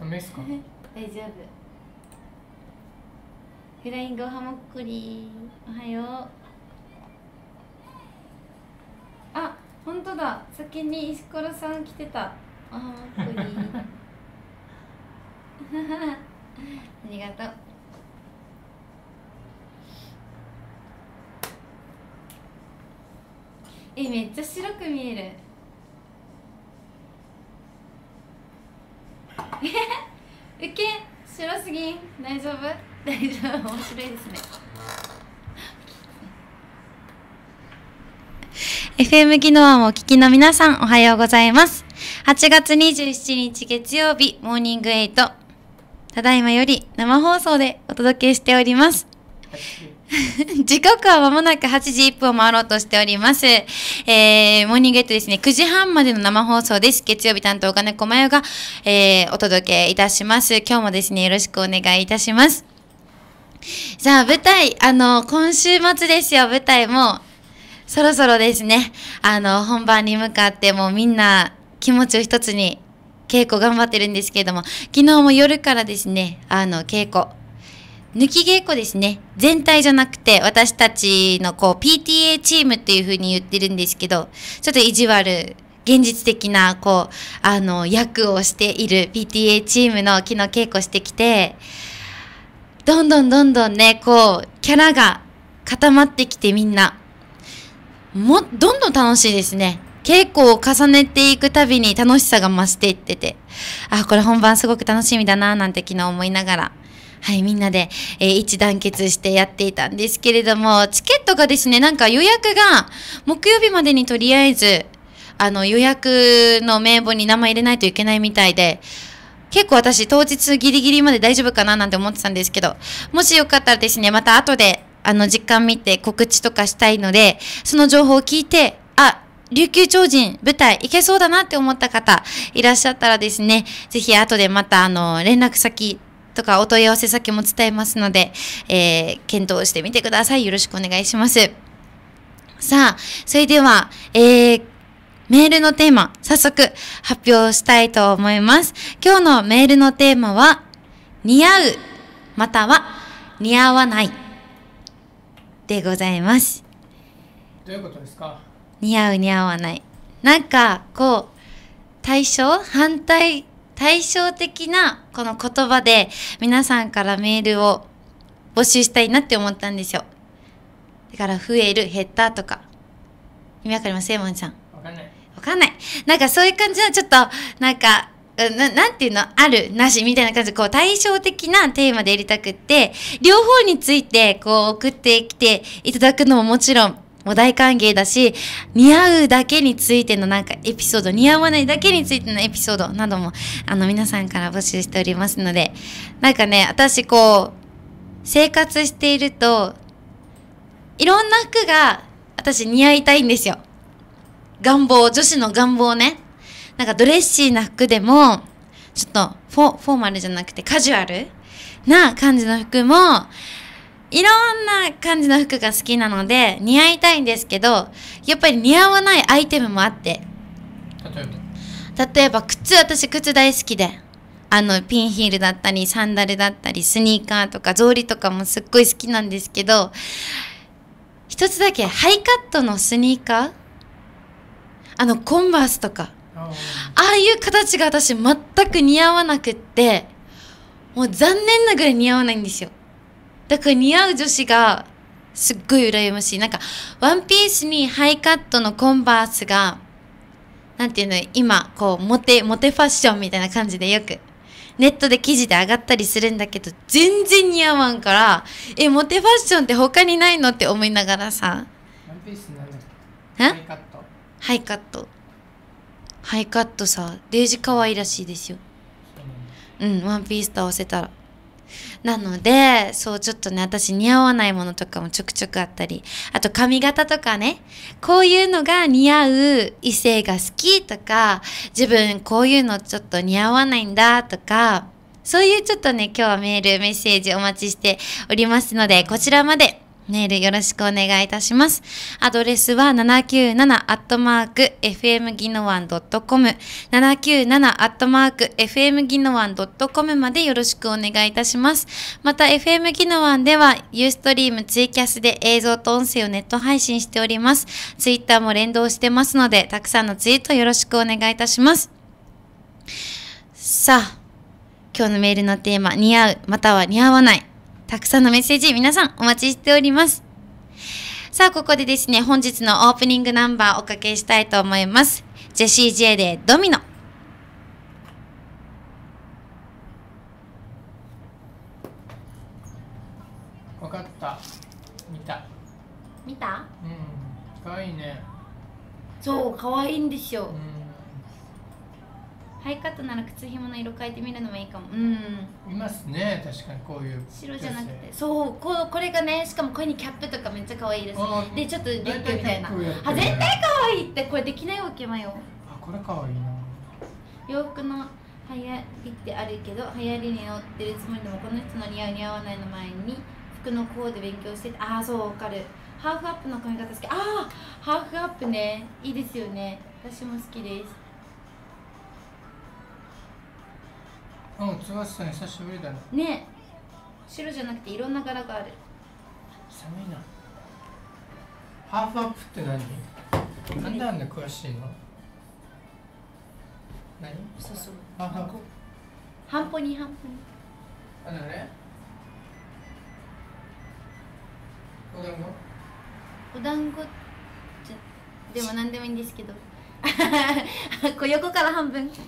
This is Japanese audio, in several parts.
メですか？ 大丈夫。フライングおはもっこり、おはよう。あ、本当だ、先に石ころさん来てた。おはもっこりありがとう。めっちゃ白く見えるウケ白すぎん。大丈夫大丈夫。面白いですね。FM ギノアもお聞きの皆さん、おはようございます。8月27日月曜日、モーニング8。ただいまより生放送でお届けしております。時刻は間もなく8時1分を回ろうとしております。モーニング8ですね、9時半までの生放送です。月曜日担当金子真代が、お届けいたします。今日もですね、よろしくお願いいたします。さあ、舞台、今週末ですよ。舞台もそろそろですね、本番に向かってもうみんな気持ちを一つに稽古頑張ってるんですけれども、昨日も夜からですね、稽古、抜き稽古ですね。全体じゃなくて、私たちのPTA チームっていう風に言ってるんですけど、ちょっと意地悪、現実的な、役をしている PTA チームの昨日稽古してきて、どんどんね、キャラが固まってきてみんな、どんどん楽しいですね。稽古を重ねていくたびに楽しさが増していってて、これ本番すごく楽しみだなぁなんて昨日思いながら、はい、みんなで、一致団結してやっていたんですけれども、チケットがですね、なんか予約が木曜日までにとりあえず、予約の名簿に名前入れないといけないみたいで、結構私当日ギリギリまで大丈夫かななんて思ってたんですけど、もしよかったらですね、また後で、時間見て告知とかしたいので、その情報を聞いて、琉球超人舞台行けそうだなって思った方いらっしゃったらですね、ぜひ後でまた連絡先とかお問い合わせ先も伝えますので、検討してみてください。よろしくお願いします。さあ、それでは、メールのテーマ、早速発表したいと思います。今日のメールのテーマは、似合う、または似合わないでございます。 どういうことですか？ 似合う似合わない。なんか、対照的なこの言葉で皆さんからメールを募集したいなって思ったんですよ。だから増える、減ったとか。意味わかります？エモンさん。 わかんない。 わかんない。なんかそういう感じのちょっと、なんか、なんていうの、ある、なしみたいな感じで、対照的なテーマでやりたくって、両方について送ってきていただくのももちろん、もう大歓迎だし、似合うだけについてのなんかエピソード、似合わないだけについてのエピソードなども、皆さんから募集しておりますので、なんかね、私生活していると、いろんな服が私似合いたいんですよ。女子の願望ね。なんかドレッシーな服でも、ちょっとフォーマルじゃなくてカジュアルな感じの服も、いろんな感じの服が好きなので似合いたいんですけど、やっぱり似合わないアイテムもあって。例えば私靴大好きで、ピンヒールだったりサンダルだったりスニーカーとか草履とかもすっごい好きなんですけど、一つだけハイカットのスニーカー、コンバースとか、ああいう形が私全く似合わなくって、もう残念なぐらい似合わないんですよ。だから似合う女子がすっごい羨ましい。なんかワンピースにハイカットのコンバースが、なんていうの、今モテファッションみたいな感じでよくネットで記事で上がったりするんだけど、全然似合わんから、モテファッションって他にないのって思いながらさ。 ワンピースなんだっけ？ハイカット。 ハイカットさ、デージ可愛いらしいですよ。ワンピースと合わせたら。なので、ちょっとね、私似合わないものとかもちょくちょくあったり、あと髪型とかね、こういうのが似合う異性が好きとか、自分こういうのちょっと似合わないんだとか、そういうちょっとね、今日はメッセージお待ちしておりますので、こちらまでメールよろしくお願いいたします。アドレスは 797-fm ギノワン .com 797-fm ギノワン .com までよろしくお願いいたします。また FM ギノワンではユーストリームツイキャスで映像と音声をネット配信しております。ツイッターも連動してますので、たくさんのツイートよろしくお願いいたします。さあ、今日のメールのテーマ、似合うまたは似合わない。たくさんのメッセージ皆さんお待ちしております。さあ、ここでですね、本日のオープニングナンバーおかけしたいと思います。ジェシー・J でドミノ。 わかった。見た。 見た？ うん。かわいいね。 そう、かわいいんですよ。 うん。 ハイカットなら靴紐の色変えてみるのもいいかも。 いますね、確かにこういう。 白じゃなくて、そう、これがね、しかもこれにキャップとかめっちゃ可愛いです。で、ちょっとリップみたいな。あ、絶対可愛いってこれできないわけまよ。 あ、これ可愛いな。 洋服の流行りってあるけど、流行りに乗ってるつもりでもこの人の似合う似合わないの前に服のコーデ勉強してて、ああそうわかる。ハーフアップの髪型好き。ああ、ハーフアップね、いいですよね。私も好きです。 つばさん久しぶりだね。 ね、白じゃなくていろんな柄がある。 寒いな。ハーフアップって何？なんであんな詳しいの？何？ そうそう。 ハーフアップ。 半歩に半歩に。 あれあれ？お団子？ お団子じゃでも何でもいいんですけど。こう横から半分。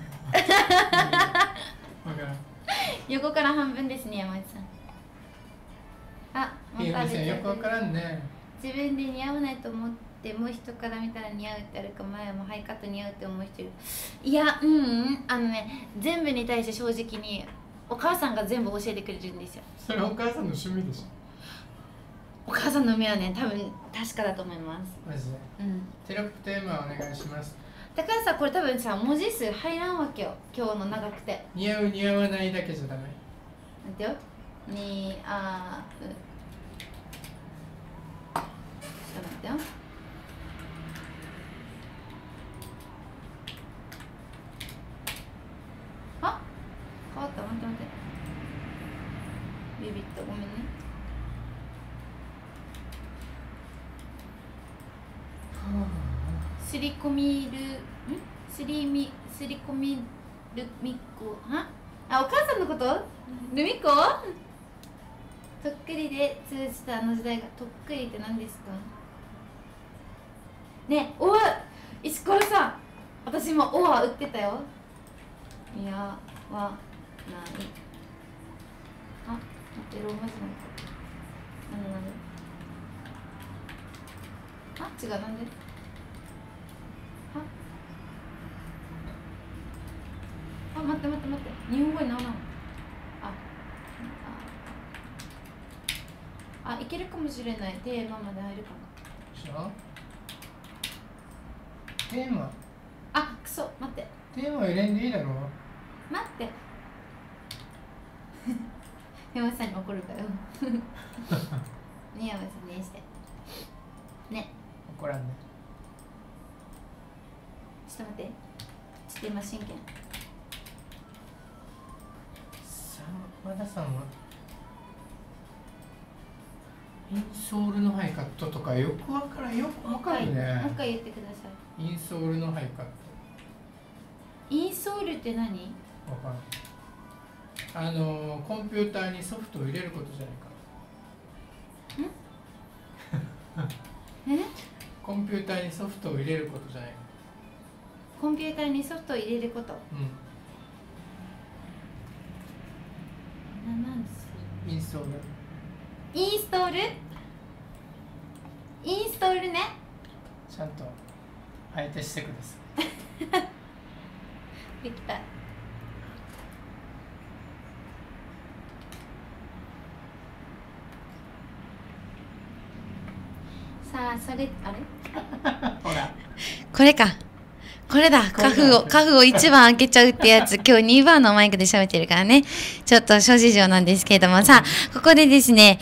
横から半分ですね、山内さん。あ、またよくわからんね。 自分で似合わないと思っても人から見たら似合うってあるか、前もハイカット似合うって思う人いる。いや、全部に対して正直にお母さんが全部教えてくれるんですよ。 それお母さんの趣味でしょ。 お母さんの目はね、多分確かだと思います。 マジで。テロップテーマお願いします。 だからさ、これ多分さ、文字数入らんわけよ、今日の長くて。 似合う似合わないだけじゃダメ。 なんてよ、似合う。ちょっと待ってよ。あ、変わった、待って待って。ビビった、ごめんね。すり込みる、すり込みるみこ、は？あ、お母さんのこと？ルミコ？とっくりで通じたあの時代が、とっくりって何ですか？ね、おわ、石ころさん、私もおわ売ってたよ。いや、わ、ない。あ、待って、ローマ字なんか。なんで？あ、違う、なんで？あ、待って待って待って、日本語にならん。あ、いけるかもしれない。テーマまで入るかも。 しょ？テーマ？ あ、くそ、待って。 テーマ入れんでいいだろ。 待って。山内さんに怒るかよ。ね、山内さんねして。ね。 怒らんね。 ちょっと待って。ちょっと今真剣。 和田さんはインソールのハイカットとかよくわからん。よくわかるね。 もう一回言ってください。インソールのハイカット。 インソールって何？ わからん。コンピューターにソフトを入れることじゃないか。コンピューターにソフトを入れることじゃないか。 コンピューターにソフトを入れること。なんです。 インストール。 インストール？インストールね。 ちゃんと相手してください。 できた。さあ、それ、あれ？ ほら。 これか。 これだ。カフを1番開けちゃうってやつ。今日2番のマイクで喋ってるからね。ちょっと諸事情なんですけれどもさ、ここでですね、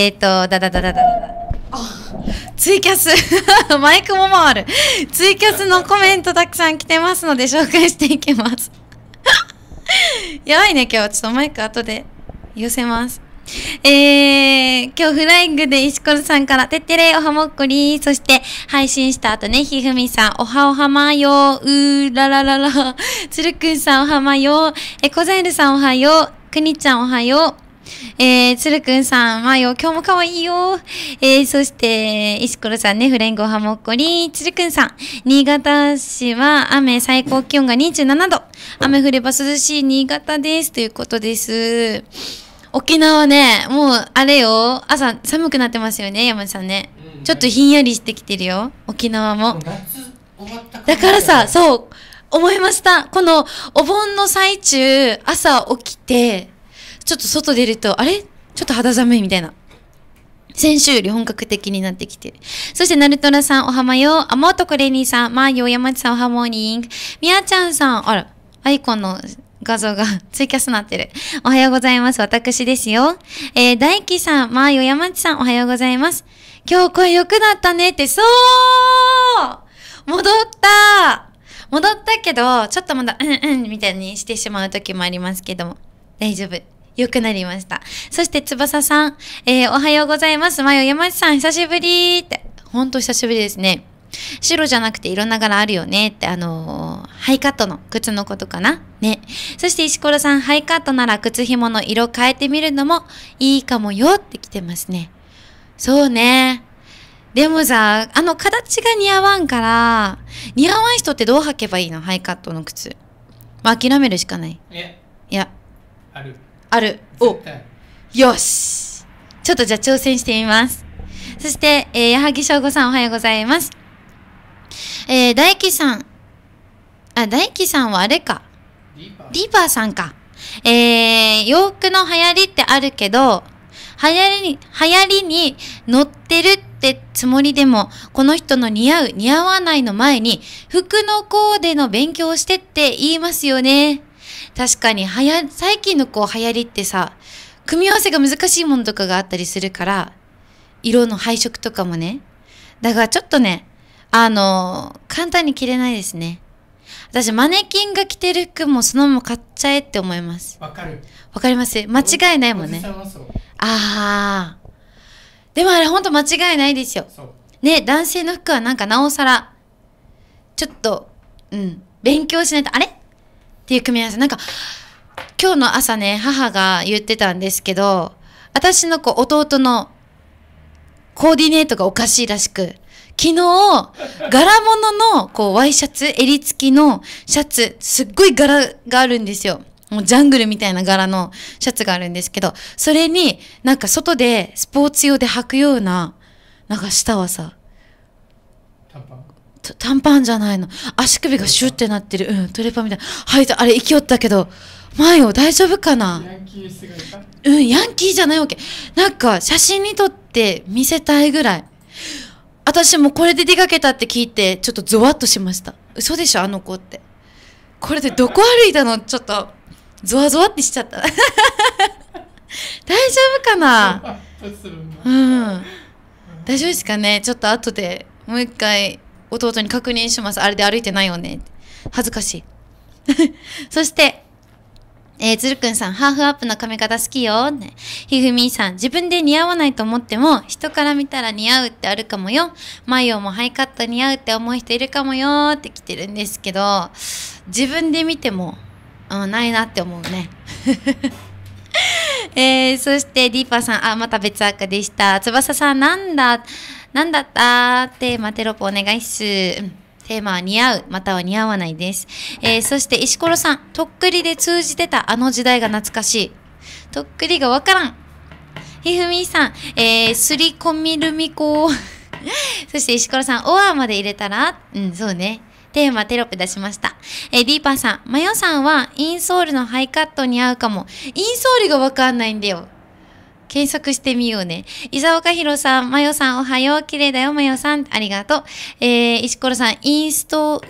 ツイキャスマイクも回る。ツイキャスのコメントたくさん来てますので紹介していきます。やばいね、今日。ちょっとマイク後で寄せます。今日フライングで石ころさんから、てってれおはもっこり、そして配信した後ね、ひふみさん、おはおはまよ、らららら、つるくんさんおはまよ、こざえるさんおはよ、くにちゃんおはよ、つるくんさん、まよ、今日もかわいいよ。そして、石ころさんね、フライングおはもっこり、つるくんさん、新潟市は雨、最高気温が27度、雨降れば涼しい新潟です、ということです。沖縄ね、もうあれよ、朝寒くなってますよね、山地さんね。ちょっとひんやりしてきてるよ、沖縄も。 夏終わっただからさ、そう、思いました。このお盆の最中、朝起きて、ちょっと外出ると、あれちょっと肌寒いみたいな。先週より本格的になってきてる。そして、ナルトラさん、おはまよ。あもとこレニーさん、まーよ、山地さん、おはモーニング。みやちゃんさん、あら、アイコンの画像がツイキャスになってる。おはようございます。私ですよ。大輝さん、まーよ、山地さん、おはようございます。今日声良くなったねって、戻ったけど、ちょっとまだ、みたいにしてしまう時もありますけども、大丈夫。良くなりました。そして、翼さん、おはようございます。まよ山地さん、久しぶりって。ほんと久しぶりですね。白じゃなくていろんな柄あるよねって、ハイカットの靴のことかなね。そして、石ころさん、ハイカットなら靴紐の色変えてみるのもいいかもよって来てますね。そうね。でもさ、形が似合わんから、似合わん人ってどう履けばいいの？ハイカットの靴。まあ、諦めるしかない。いや。ある。お。よし。ちょっとじゃあ挑戦してみます。そして、矢作翔吾さんおはようございます。大輝さんはあれか。リーパーさんか。洋服の流行りってあるけど、流行りに乗ってるってつもりでも、この人の似合う、似合わないの前に、服のコーデの勉強してって言いますよね。確かに、最近の流行りってさ、組み合わせが難しいものとかがあったりするから、色の配色とかもね。だからちょっとね、簡単に着れないですね。私、マネキンが着てる服もそのまま買っちゃえって思います。 わかります。間違いないもんね。でもあれほんと間違いないですよ。ね、男性の服はなんかなおさら、ちょっと、勉強しないと、あれっていう組み合わせ。なんか、今日の朝ね、母が言ってたんですけど、私の弟のコーディネートがおかしいらしく、昨日、柄物のワイシャツ、襟付きのシャツ、すっごい柄があるんですよ。もうジャングルみたいな柄のシャツがあるんですけど、それになんか外でスポーツ用で履くような、なんか下はさ、短パンじゃないの。足首がシュッてなってる。トレパンみたいな。はい、あれ、生きよったけど、前よ、大丈夫かな？ ヤンキー姿？ ヤンキーじゃないわけ。なんか、写真に撮って見せたいぐらい。私もこれで出かけたって聞いて、ちょっとゾワッとしました。嘘でしょ、あの子って。これでどこ歩いたの？ちょっと、ゾワゾワってしちゃった。大丈夫かな？大丈夫ですかね？ちょっと後で、もう一回、弟に確認します。あれで歩いてないよね。恥ずかしい。そして、つるくんさん、ハーフアップの髪型好きよ。ね、ひふみさん、自分で似合わないと思っても、人から見たら似合うってあるかもよ。マヨもハイカット似合うって思う人いるかもよって来てるんですけど、自分で見ても、ないなって思うね。そして、ディーパーさん、また別赤でした。翼さん、なんだったテーマテロップお願いっす。テーマは似合う、または似合わないです。そして石ころさん、とっくりで通じてたあの時代が懐かしい。とっくりがわからん。ひふみさん、すりこみるみこ。そして石ころさん、オアまで入れたら、そうね。テーマテロップ出しました。ディーパーさん、マヨさんはインソールのハイカットに合うかも。インソールがわかんないんだよ。 検索してみようね。伊沢岡弘さん、まよさんおはよう。綺麗だよ、まよさん。ありがとう。石ころさん、インスト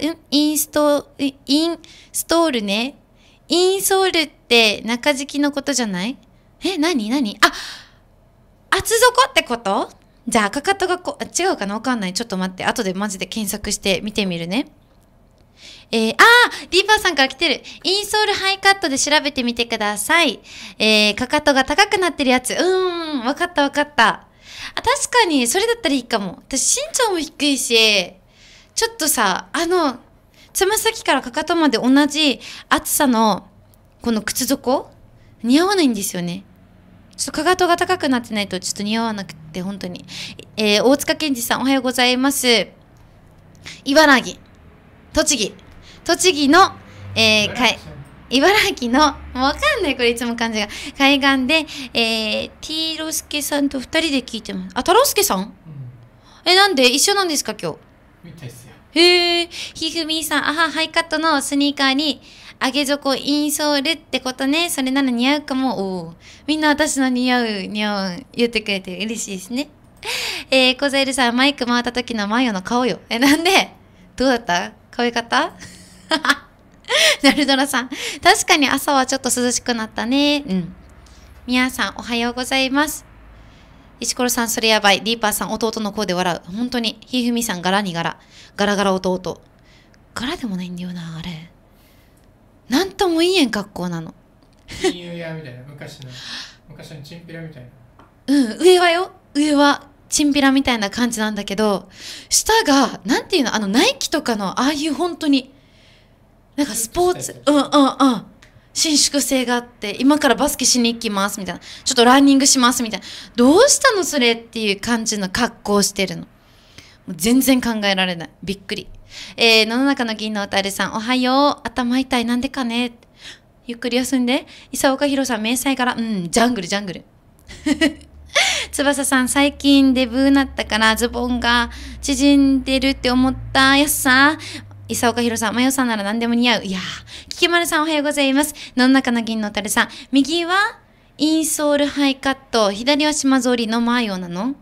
ールね。インソールって中敷きのことじゃない？何あ、厚底ってこと？じゃあ、かかとが違うかなわかんない。ちょっと待って。後でマジで検索して見てみるね。リーパーさんから来てる。インソールハイカットで調べてみてください。かかとが高くなってるやつ。わかったわかった。確かに、それだったらいいかも。私、身長も低いし、ちょっとさ、つま先からかかとまで同じ厚さの、この靴底似合わないんですよね。ちょっとかかとが高くなってないとちょっと似合わなくて、本当に。大塚健二さん、おはようございます。茨城、栃木の、茨城の、わかんない、これいつも漢字が。海岸で、ティーロスケさんと2人で聞いてます。太郎介さん？なんで一緒なんですか、今日。 みたいっすよ。 ひふみさん、ハイカットのスニーカーに、上げ底インソールってことね。それなら似合うかも。みんな私の似合う、言ってくれて嬉しいですね。小ザエルさん、マイク回った時のマヨの顔よ。なんで？どうだった？可愛かったナルドラさん。確かに朝はちょっと涼しくなったね。皆さん、おはようございます。石ころさん、それやばい。リーパーさん、弟の声で笑う。本当に。ひふみさん、ガラ弟。ガラでもないんだよな、あれ。なんとも言えん格好なの。 親友やみたいな。昔のチンピラみたいな。上はチンピラみたいな感じなんだけど、下が、なんていうの、ナイキとかの、ああいう本当に、なんかスポーツ、伸縮性があって、今からバスケしに行きますみたいな。ちょっとランニングしますみたいな。どうしたのそれっていう感じの格好をしてるの。もう全然考えられない。びっくり。野々中の銀のおたるさん、おはよう。頭痛い、なんでかね。ゆっくり休んで。伊佐岡弘さん、迷彩柄。ジャングル。翼さん、最近デブーなったからズボンが縮んでるって思ったやつさ。伊佐岡弘さん、まよさんなら何でも似合う。いやー。ききまるさん、おはようございます。野々中の銀のおたるさん、右はインソールハイカット、左は島ぞりのマヨなの？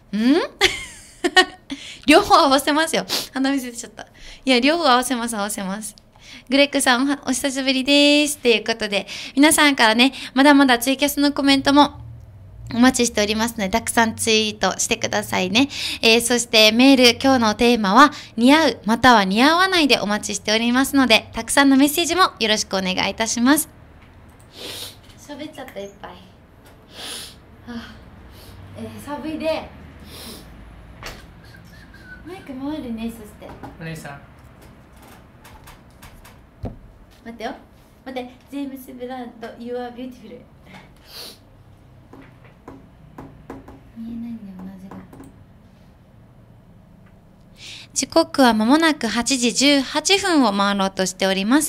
両方合わせますよ。鼻水出ちゃった。いや、両方合わせます。グレッグさん、お久しぶりです。ということで、皆さんからね、まだまだツイキャスのコメントもお待ちしておりますので、たくさんツイートしてくださいね。そしてメール、今日のテーマは、似合う、または似合わないでお待ちしておりますので、たくさんのメッセージもよろしくお願いいたします。喋っちゃった、いっぱい。寒いで。マイク回るね、そして。 お姉さん。 待ってよ。待って、ジェームス・ブランド、You are beautiful。見えないんだよ、同じが。時刻は間もなく8時18分を回ろうとしております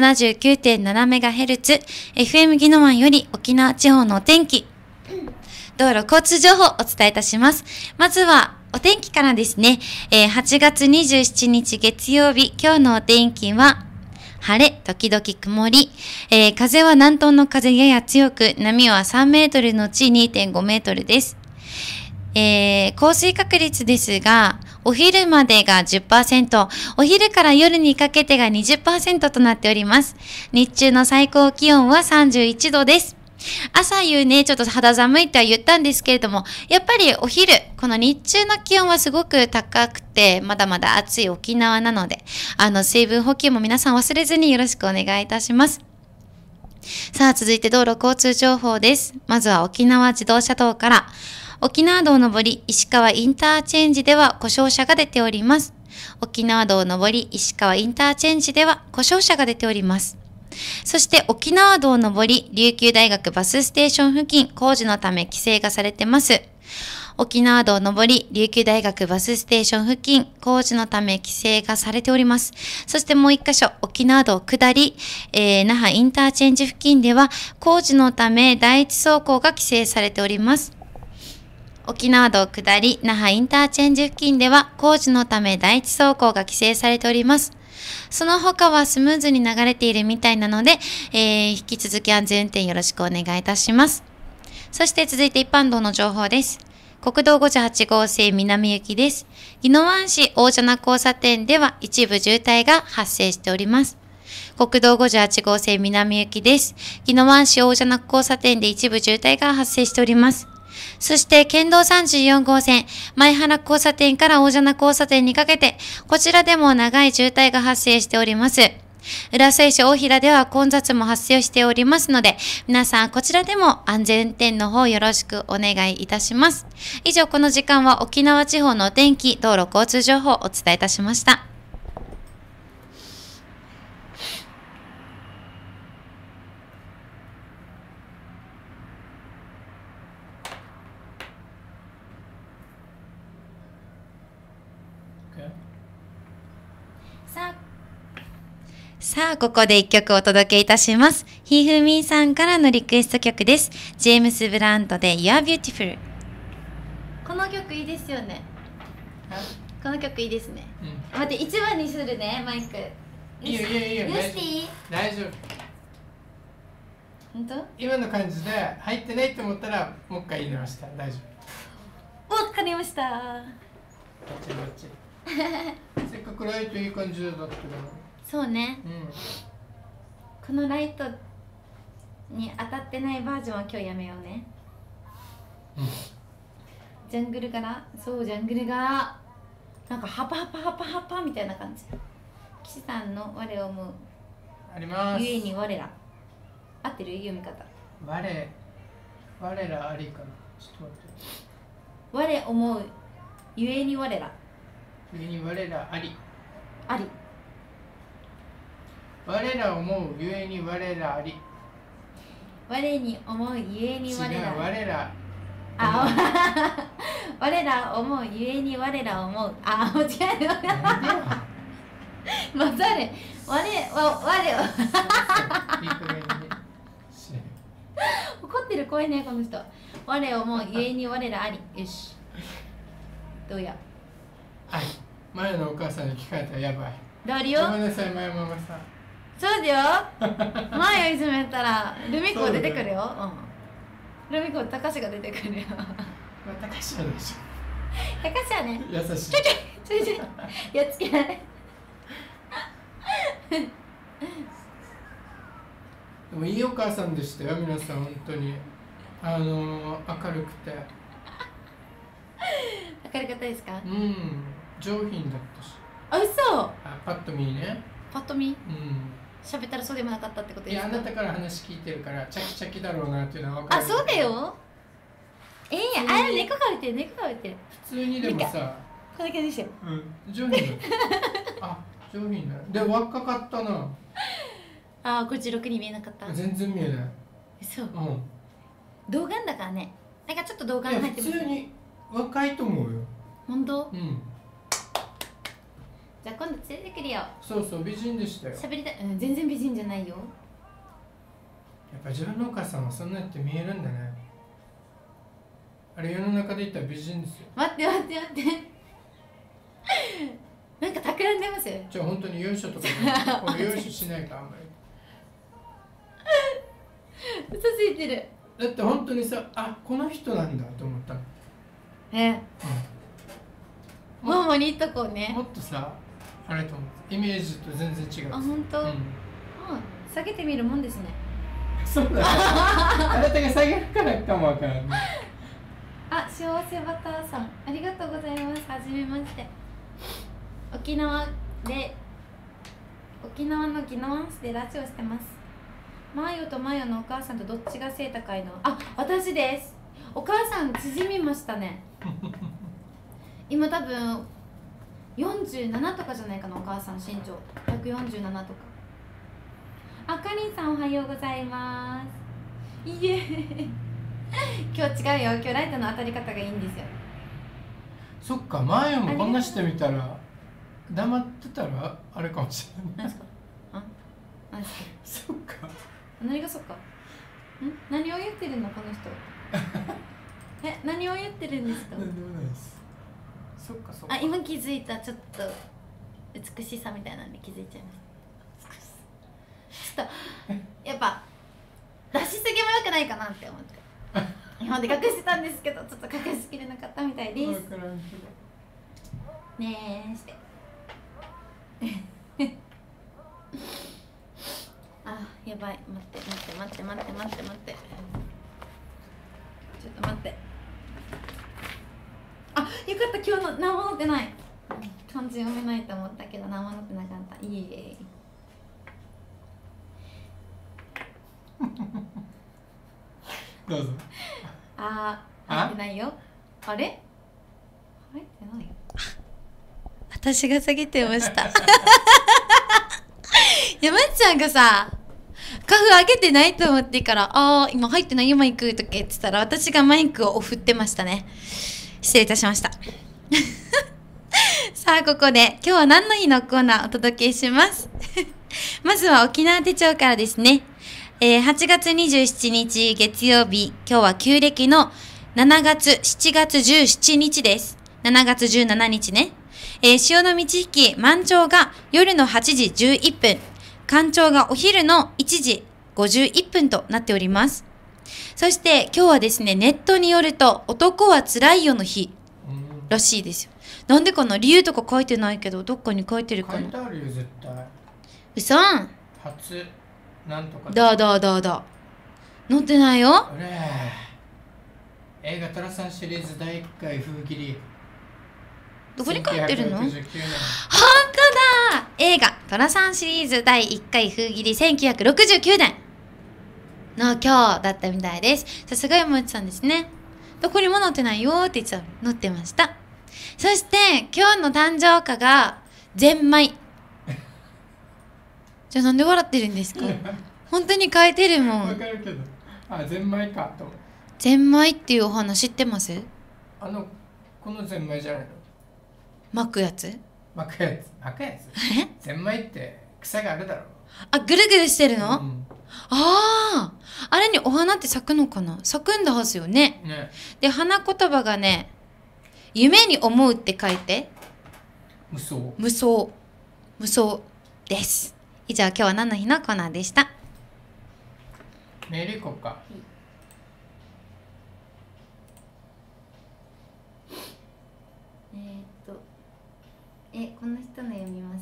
。79.7MHz、FM 宜野湾より沖縄地方のお天気、道路交通情報をお伝えいたします。まずは、お天気からですね。8月27日月曜日、今日のお天気は、晴れ、時々曇り。風は南東の風やや強く、波は3メートルのち2.5メートルです。降水確率ですが、お昼までが 10%、お昼から夜にかけてが 20% となっております。日中の最高気温は31度です。朝夕ね、ちょっと肌寒いとは言ったんですけれども、やっぱりお昼、この日中の気温はすごく高くて、まだまだ暑い沖縄なので、水分補給も皆さん忘れずによろしくお願いいたします。さあ、続いて道路交通情報です。まずは沖縄自動車道から、沖縄道上り石川インターチェンジでは故障車が出ております。沖縄道上り石川インターチェンジでは故障車が出ております。そして沖縄道上り琉球大学バスステーション付近工事のため規制がされてます。沖縄道上り琉球大学バスステーション付近工事のため規制がされております。そしてもう一箇所沖縄道下り、那覇インターチェンジ付近では工事のため第一走行が規制されております。沖縄道下り那覇インターチェンジ付近では工事のため第一走行が規制されております。その他はスムーズに流れているみたいなので、引き続き安全運転よろしくお願いいたします。 そして続いて一般道の情報です。国道58号線南行きです。宜野湾市大蛇名交差点では一部渋滞が発生しております。国道58号線南行きです。宜野湾市大蛇名交差点で一部渋滞が発生しております。そして県道34号線前原交差点から大蛇名交差点にかけて、こちらでも長い渋滞が発生しております。浦添市大平では混雑も発生しておりますので、皆さんこちらでも安全運転の方よろしくお願いいたします。以上、この時間は沖縄地方のお天気、道路交通情報をお伝えいたしました。さあ、ここで一曲お届けいたします。ひふみさんからのリクエスト曲です。ジェームス・ブラントで You're Beautiful。この曲いいですよね。この曲いいですね。待って、一番にするね、マイク。 いいよいいよいいよ。 よしていい？ 大丈夫。 本当？ 今の感じで入ってないって思ったらもう一回言い直したら大丈夫。 わかりました。 バッチリバッチリ。せっかくライトいい感じだったから。 そうね。 うん。 このライトに当たってないバージョンは今日やめようね。 うん。 ジャングル柄、そうジャングル柄。なんかハパハパハパハパみたいな感じ。岸さんの我を思う。 あります。 ゆえに我ら。合ってる読み方。 我らありかな。ちょっと待って。 我思うゆえに我ら。 ゆえに我らあり。 あり。 我ら思うゆえに我らあり。 我に思うゆえに我ら。 違う、我ら。 我ら思うゆえに我ら思う。あ、間違えた。またね。我を。 いい加減に怒ってる怖いねこの人。我思うゆえに我らあり。よし。どうや。 はい。前のお母さんに聞かれたらやばい。 どうりよ。 ごめんなさい、前ママさん。 そうだよ。前をいじめたらルミ子出てくるよ。うん。ルミ子高志が出てくるよ。 高橋はでしょ。 高志はね。 優しい。 ちょい。やっつけない。 でもいいお母さんでしたよ、皆さん、本当に。明るくて。 明るかったですか？ うん、上品だったし。 あ、嘘。 パッと見ね。 パッと見。 うん。 喋ったらそうでもなかったってことですか？ いや、あなたから話聞いてるから、チャキチャキだろうなっていうのは分かる。 あ、そうだよ。あれ猫が置いてる、猫が置いてる。 普通にでもさ、 こんな感じでしたよ。 うん、上品だ。あ、上品だ。で、若かったな。 あ、こっち6に見えなかった。 全然見えない。 そう。 うん。 童顔だからね。なんかちょっと童顔入ってます。 普通に若いと思うよ。 本当？ うん。 じゃあ今度連れてくるよ。 そうそう、美人でしたよ。 喋りたい。全然美人じゃないよ。 やっぱ自分のお母さんはそんなって見えるんだね。あれ世の中で言ったら美人ですよ。 待って。なんか企んでますよ。 じゃあ本当によいしょとか俺よいしょしないかあんまり。 嘘ついてる。 だって本当にさ、あ、この人なんだと思ったの。 ママに言っとこうね。 もっとさ、あれと思う。イメージと全然違う。 あ、本当。下げてみるもんですね。 そうだ。あなたが下げるからかもわからない。 あ、幸せバターさん、ありがとうございます。はじめまして。沖縄の宜野湾市でラジオしてます。マヨとマヨのお母さんとどっちが背高いの？あ、私です。お母さん縮みましたね。今多分47とかじゃないかな、お母さん身長147とか。あかりんさんおはようございます。いえ今日違うよ、今日ライトの当たり方がいいんですよ。 そっか、前もこんなしてみたら黙ってたらあれかもしれない。 何ですか？何ですか？ そっか。 何がそっか？何を言ってるのこの人。何を言ってるんですか？ 何でもないです。そっかそっか。 あ、今気づいた、ちょっと美しさみたいなんで気づいちゃいました。ちょっとやっぱ出しすぎも良くないかなって思って。 今まで隠してたんですけど、ちょっと隠しきれなかったみたいです。 わからんけど。 ねえしてあ、やばい、待ってちょっと待ってあ、よかった、今日の何も載ってない。漢字読めないと思ったけど何も載ってなかった。いいえどうぞ。 入ってないよ。あれ入ってないよ。私が下げてました山内さんがさ、カフ上げてないと思ってから、今入ってないよマイクとか言ってたら、私がマイクを振ってましたね。失礼いたしましたさあ、ここで今日は何の日のコーナーをお届けしますまずは沖縄手帳からですね。8月27日月曜日、今日は旧暦の7月17日です。7月17日ね。潮の満ち引き、満潮が夜の8時11分、干潮がお昼の1時51分となっております。そして今日はですね、ネットによると男はつらいよの日らしいですよ。なんでかな、理由とか書いてないけど、どっかに書いてるかな。 書いてあるよ絶対。 嘘。 初なんとかだ載ってないよ。 映画トラさんシリーズ第1回封切り。 どこに書いてるの？本当 1969年。 だ。映画トラさんシリーズ第1回封切り1969年の今日だったみたいです。さすが山内さんですね。どこにも載ってないよって言ってたのに載ってました。そして今日の誕生花がゼンマイ。じゃあなんで笑ってるんですか？本当に書いてるもん。 わかるけど、ゼンマイかと。 ゼンマイっていうお花知ってます？ このゼンマイじゃないの？ 巻くやつ？ 巻くやつ？ゼンマイって草があるだろ。 ぐるぐるしてるの？ あれにお花って咲くのかな？咲くんだはずよね。で、花言葉がね、夢に思うって書いて無双です。以上、今日は何の日のコーナーでした。 メール行こうか。 この人の読みます。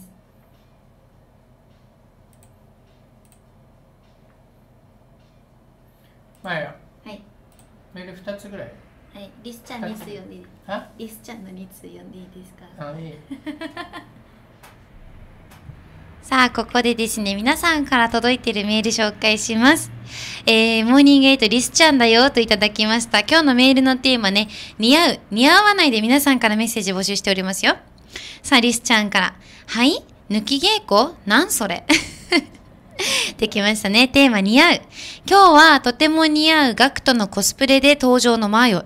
はい。 メール2つぐらい。 はい、リスちゃん2通読んでいいですか？リスちゃんの2通読んでいいですか？ いいさあ、ここでですね、皆さんから届いているメール紹介します。モーニングエイトリスちゃんだよといただきました。今日のメールのテーマね、似合う、似合わないで皆さんからメッセージ募集しておりますよ。さあ、リスちゃんから、はい？抜き稽古？なんそれできましたね。テーマ似合う。今日はとても似合うガクトのコスプレで登場のマヨ。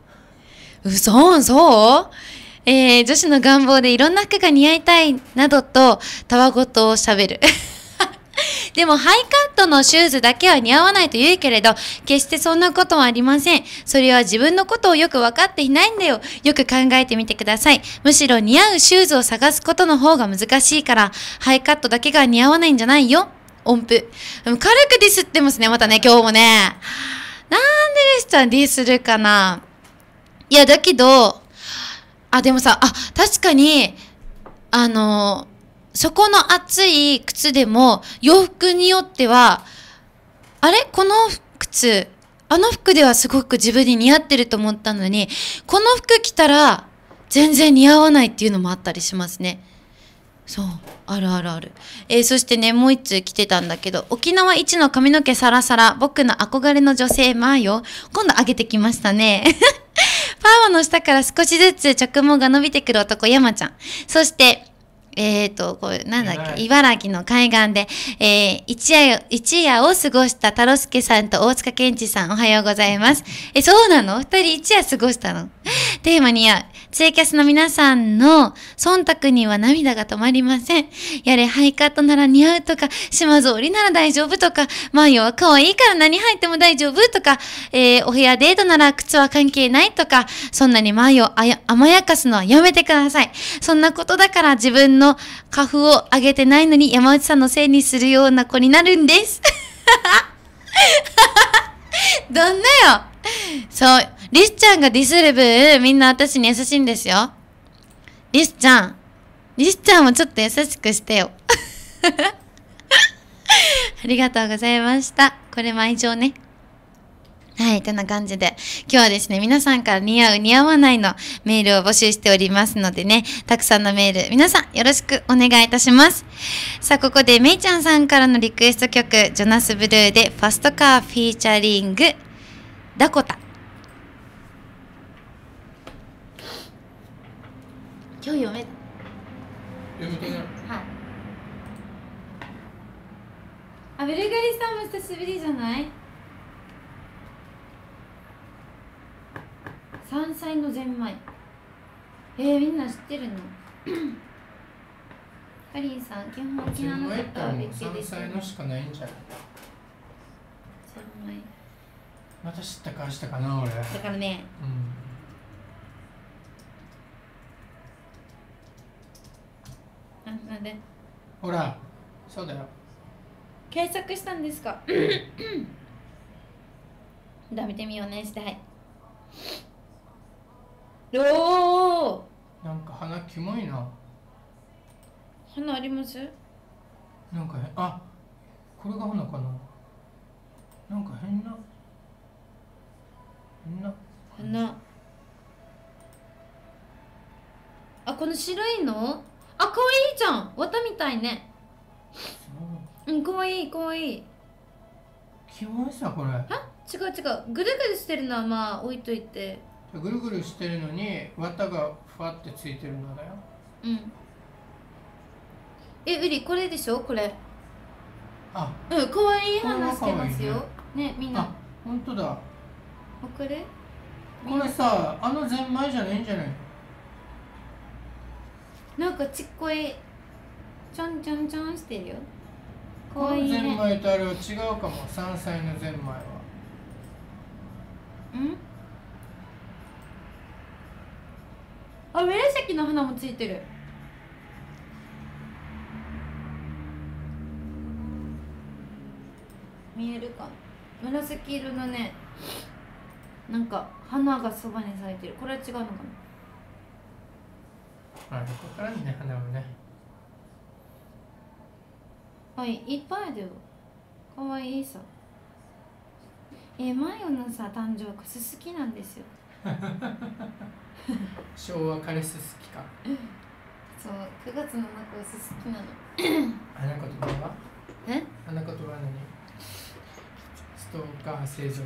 そう女子の願望でいろんな服が似合いたいなどとたわごとをしゃべる。でもハイカットのシューズだけは似合わないと言うけれど、決してそんなことはありません。それは自分のことをよく分かっていないんだよ。よく考えてみてください。むしろ似合うシューズを探すことの方が難しいから、ハイカットだけが似合わないんじゃないよ。音符。軽くディスってますね、またね、今日もね。なんでリスちゃんディスるかな。いや、だけど、でもさ、確かに、そこの厚い靴でも、洋服によっては、この靴、服ではすごく自分に似合ってると思ったのに、この服着たら、全然似合わないっていうのもあったりしますね。そう、ある。そしてね、もう一通来てたんだけど、沖縄一の髪の毛サラサラ、僕の憧れの女性、マーヨ。今度上げてきましたね。パーマの下から少しずつ着毛が伸びてくる男、山ちゃん。そして、これなんだっけ、茨城の海岸で、一夜を過ごした太郎介さんと大塚健二さん、おはようございます。そうなの？二人一夜過ごしたの？テーマに合う。ツイキャスの皆さんの忖度には涙が止まりません。やれハイカットなら似合うとか、島ぞうりなら大丈夫とか、マヨは可愛いから何履いても大丈夫とか、お部屋デートなら靴は関係ないとか、そんなにマヨを甘やかすのはやめてください。そんなことだから自分の花粉を上げてないのに山内さんのせいにするような子になるんです。どんなよ。 そう、リスちゃんがディスる分、みんな私に優しいんですよ。リスちゃんもちょっと優しくしてよ。ありがとうございました。これも愛情ね。はい、こんな感じで。今日はですね、皆さんから似合う似合わないのメールを募集しておりますのでね、たくさんのメール、皆さんよろしくお願いいたします。さあ、ここでめいちゃんさんからのリクエスト曲、ジョナスブルーでファストカーフィーチャリング、ダコタ。今日読めてない。 はい。あ、ブルガリさんも久しぶりじゃない？山菜のゼンマイ。みんな知ってるの？かりんさん、基本沖縄の方は別系ですよね。 山菜のしかないんじゃない？ ゼンマイ。 また知ったかしたかな、俺。 だからね。なんで？ ほら、そうだよ。 検索したんですか？だ、見てみようねして、はい。おお。 なんか鼻キモいな。 花あります？ なんかあ、これが花かな。なんか変な。 花。あ、この白いの？あ、可愛いじゃん。綿みたいね。うん、可愛い可愛い。 キモいさこれ。 あ、違う違う。ぐるぐるしてるのはまあ置いといて。 ぐるぐるしてるのに綿がふわってついてるのだよ。 うん。ウリこれでしょこれ。 あ、 うん、可愛い花してますよ。ね、みんな。 あ、本当だ。 これ？ これさ、あのゼンマイじゃないんじゃない？ なんかちっこいちょんちょんちょんしてるよ。 このゼンマイとあれは違うかも。山菜のゼンマイは。 あ、紫の花もついてる。見えるかな。紫色のね、なんか花がそばに咲いてる。これは違うのかな。 ここからね、花をね。 はい、いっぱいあるよ。かわいいさ。マヨのさ、誕生日すすきなんですよ。 昭和彼氏好きか。 そう、9月7日はすすきなの。 花言葉は？花言葉は何？ストーカー製造機。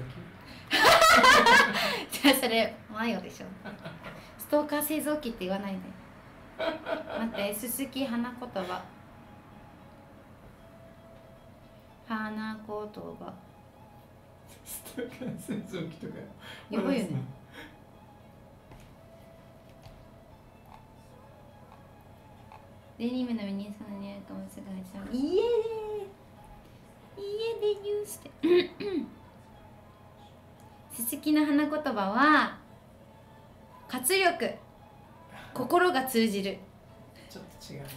じゃあそれマヨでしょ。ストーカー製造機って言わないで。待って、すすき花言葉。花言葉。 ストーカー製造機とかやばいよね。デニムのミニさんにあるかもしれないじゃん。家でユースで。すすきの花言葉は活力、心が通じる。 ちょっと違う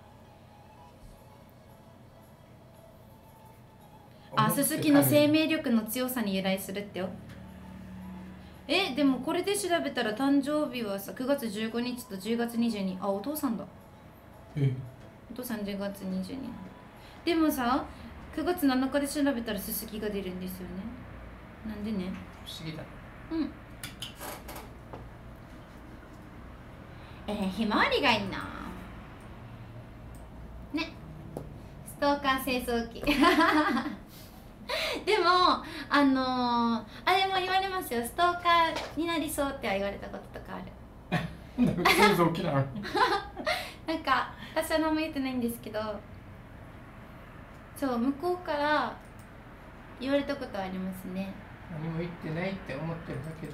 な。 あ、すすきの生命力の強さに由来するってよ。でもこれで調べたら誕生日はさ、9月15日と10月22日。あ、お父さんだ。お父さん10月22日。でもさ、9月7日で調べたらすすきが出るんですよね。なんでね。 不思議だ。 ひまわりがいいな。ね。ストーカー清掃機。でもあれも言われますよ。ストーカーになりそうって言われたこととかある。 製造機なの。 なんか私は何も言ってないんですけど、そう、向こうから言われたことはありますね。 何も言ってないって思ってるだけです。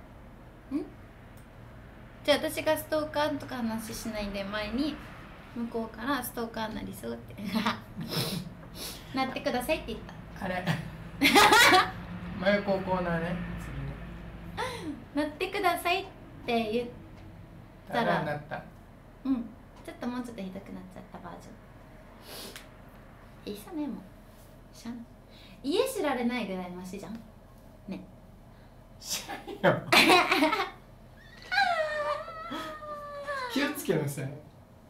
じゃあ私がストーカーとか話しないで前に向こうからストーカーになりそうってなってくださいって言った。 あれ真横コーナーね。 なってくださいって言ったら、 なった。 ちょっともうちょっとひどくなっちゃったバージョン。いいさね、もうしゃん。家知られないぐらいマシじゃんね。 知らんよ気をつけなさい。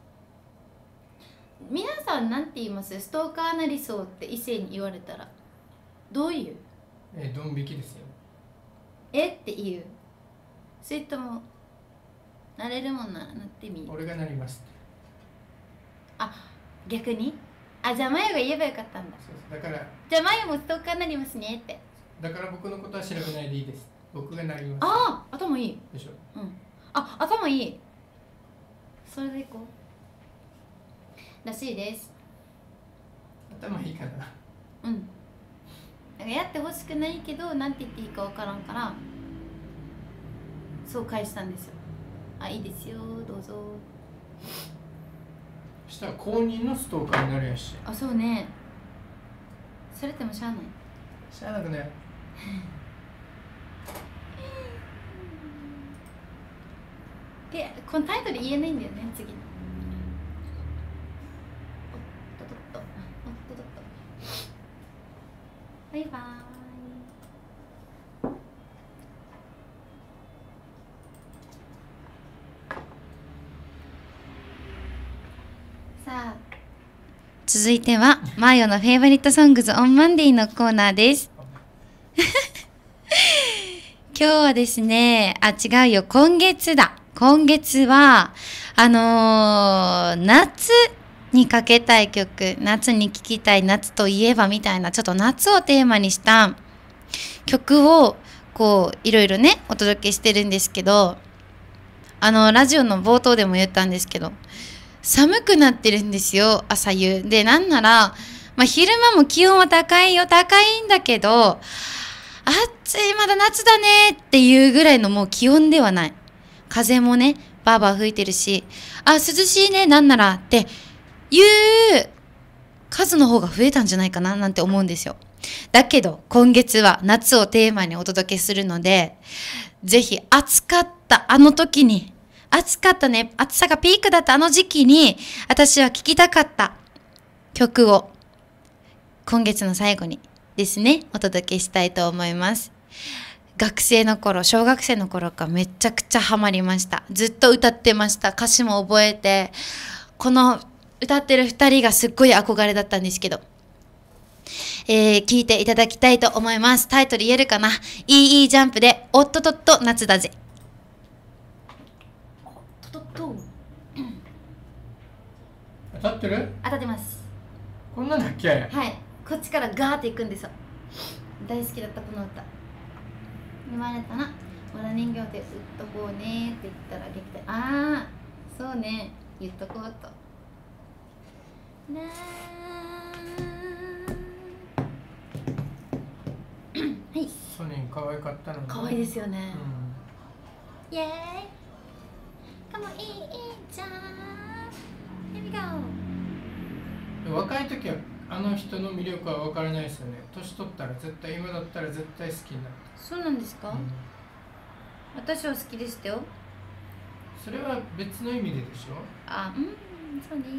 皆さんなんて言います？ストーカーなりそうって異性に言われたらどういう？ ドン引きですよ。 って言う？それともなれるもんならなってみる？ 俺がなりますって。 あ、逆に？あ、じゃあマヨが言えばよかったんだ。 そうだから、 じゃあマヨもストーカーになりますねって。だから僕のことは調べないでいいです。僕がなります。 ああ、頭いいでしょ。 うん。あ、頭いい。それでいこうらしいです。 頭いいかな。 うん。なんかやってほしくないけどなんて言っていいか分からんからそう返したんですよ。あ、いいですよ、どうぞ。 そしたら公認のストーカーになるやし。 あ、そうね。それってもしゃあない。 しゃあなくね。 で、このタイトル言えないんだよね、次の。おっとっとっと、おっとっとっと。バイバーイ。さあ、続いてはマヨのフェイバリットソングズオンマンデーのコーナーです。今日はですね、あ、違うよ、今月だ。今月は夏にかけたい曲、夏に聴きたい、夏といえばみたいな、ちょっと夏をテーマにした曲をこういろいろねお届けしてるんですけど、ラジオの冒頭でも言ったんですけど、寒くなってるんですよ、朝夕で。なんなら、昼間も気温は高いよ、高いんだけど、暑い、まだ夏だねっていうぐらいのもう気温ではない。風もねバーバー吹いてるし、涼しいね、なんならっていう数の方が増えたんじゃないかななんて思うんですよ。だけど今月は夏をテーマにお届けするので、ぜひ暑かったあの時に、暑かったね、暑さがピークだったあの時期に私は聴きたかった曲を今月の最後にですねお届けしたいと思います。学生の頃、小学生の頃からめちゃくちゃハマりました。ずっと歌ってました。歌詞も覚えて、この歌ってる2人がすっごい憧れだったんですけど、聞いていただきたいと思います。タイトル言えるかな。いいジャンプでおっとっとっと夏だぜ。おっとっとっと。 当たってる？ 当たってます。 こんなんだっけ？ はい、こっちからガーっていくんですよ。大好きだったこの歌。言われたな、わら人形で打っとこうねって言ったら撃退。ああ、そうね、言っとこうと。なはい。 ソニー可愛かったの。 可愛いですよね。 うん、 イエーイ。かもいいじゃん。Here we go。 若い時はあの人の魅力は分からないですよね。年取ったら絶対、今だったら絶対好きになる。 そうなんですか？私は好きでしたよ。 それは別の意味ででしょ？ あ、そうね。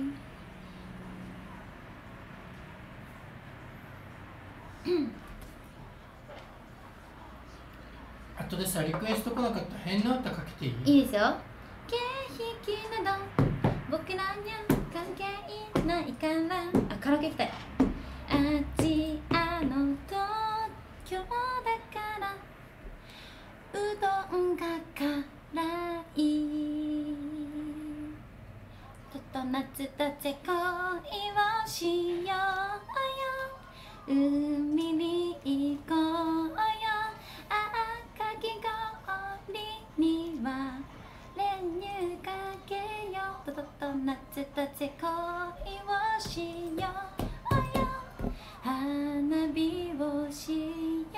あとでさ、リクエスト来なかったら変な歌かけていい？ いいですよ。景色など僕らには関係ないから。あ、カラオケ行きたい。アジアの東京だからうどんが辛い。ちょっと夏だぜ恋をしようよ。海に行こうよ。かき氷には練乳かけよう。とっとっと夏だぜ恋をしようよ。花火をしよう。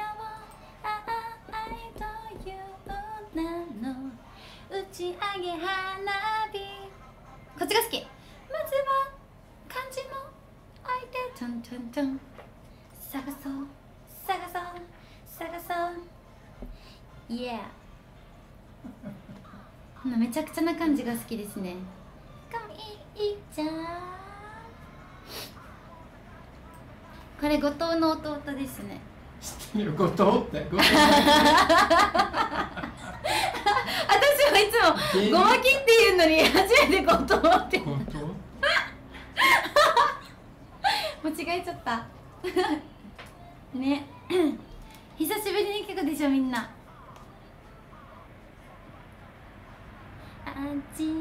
愛という名の打ち上げ花火。こっちが好き。まずは漢字の相手トントントン。探そう探そう探そう。イエー。めちゃくちゃな感じが好きですね。かわいいじゃん。これ後藤の弟ですね。 ってる。後藤って後藤私はいつもごまきっていうのに初めて後藤って後藤間違えちゃったね久しぶりに聞くでしょみんな。あの東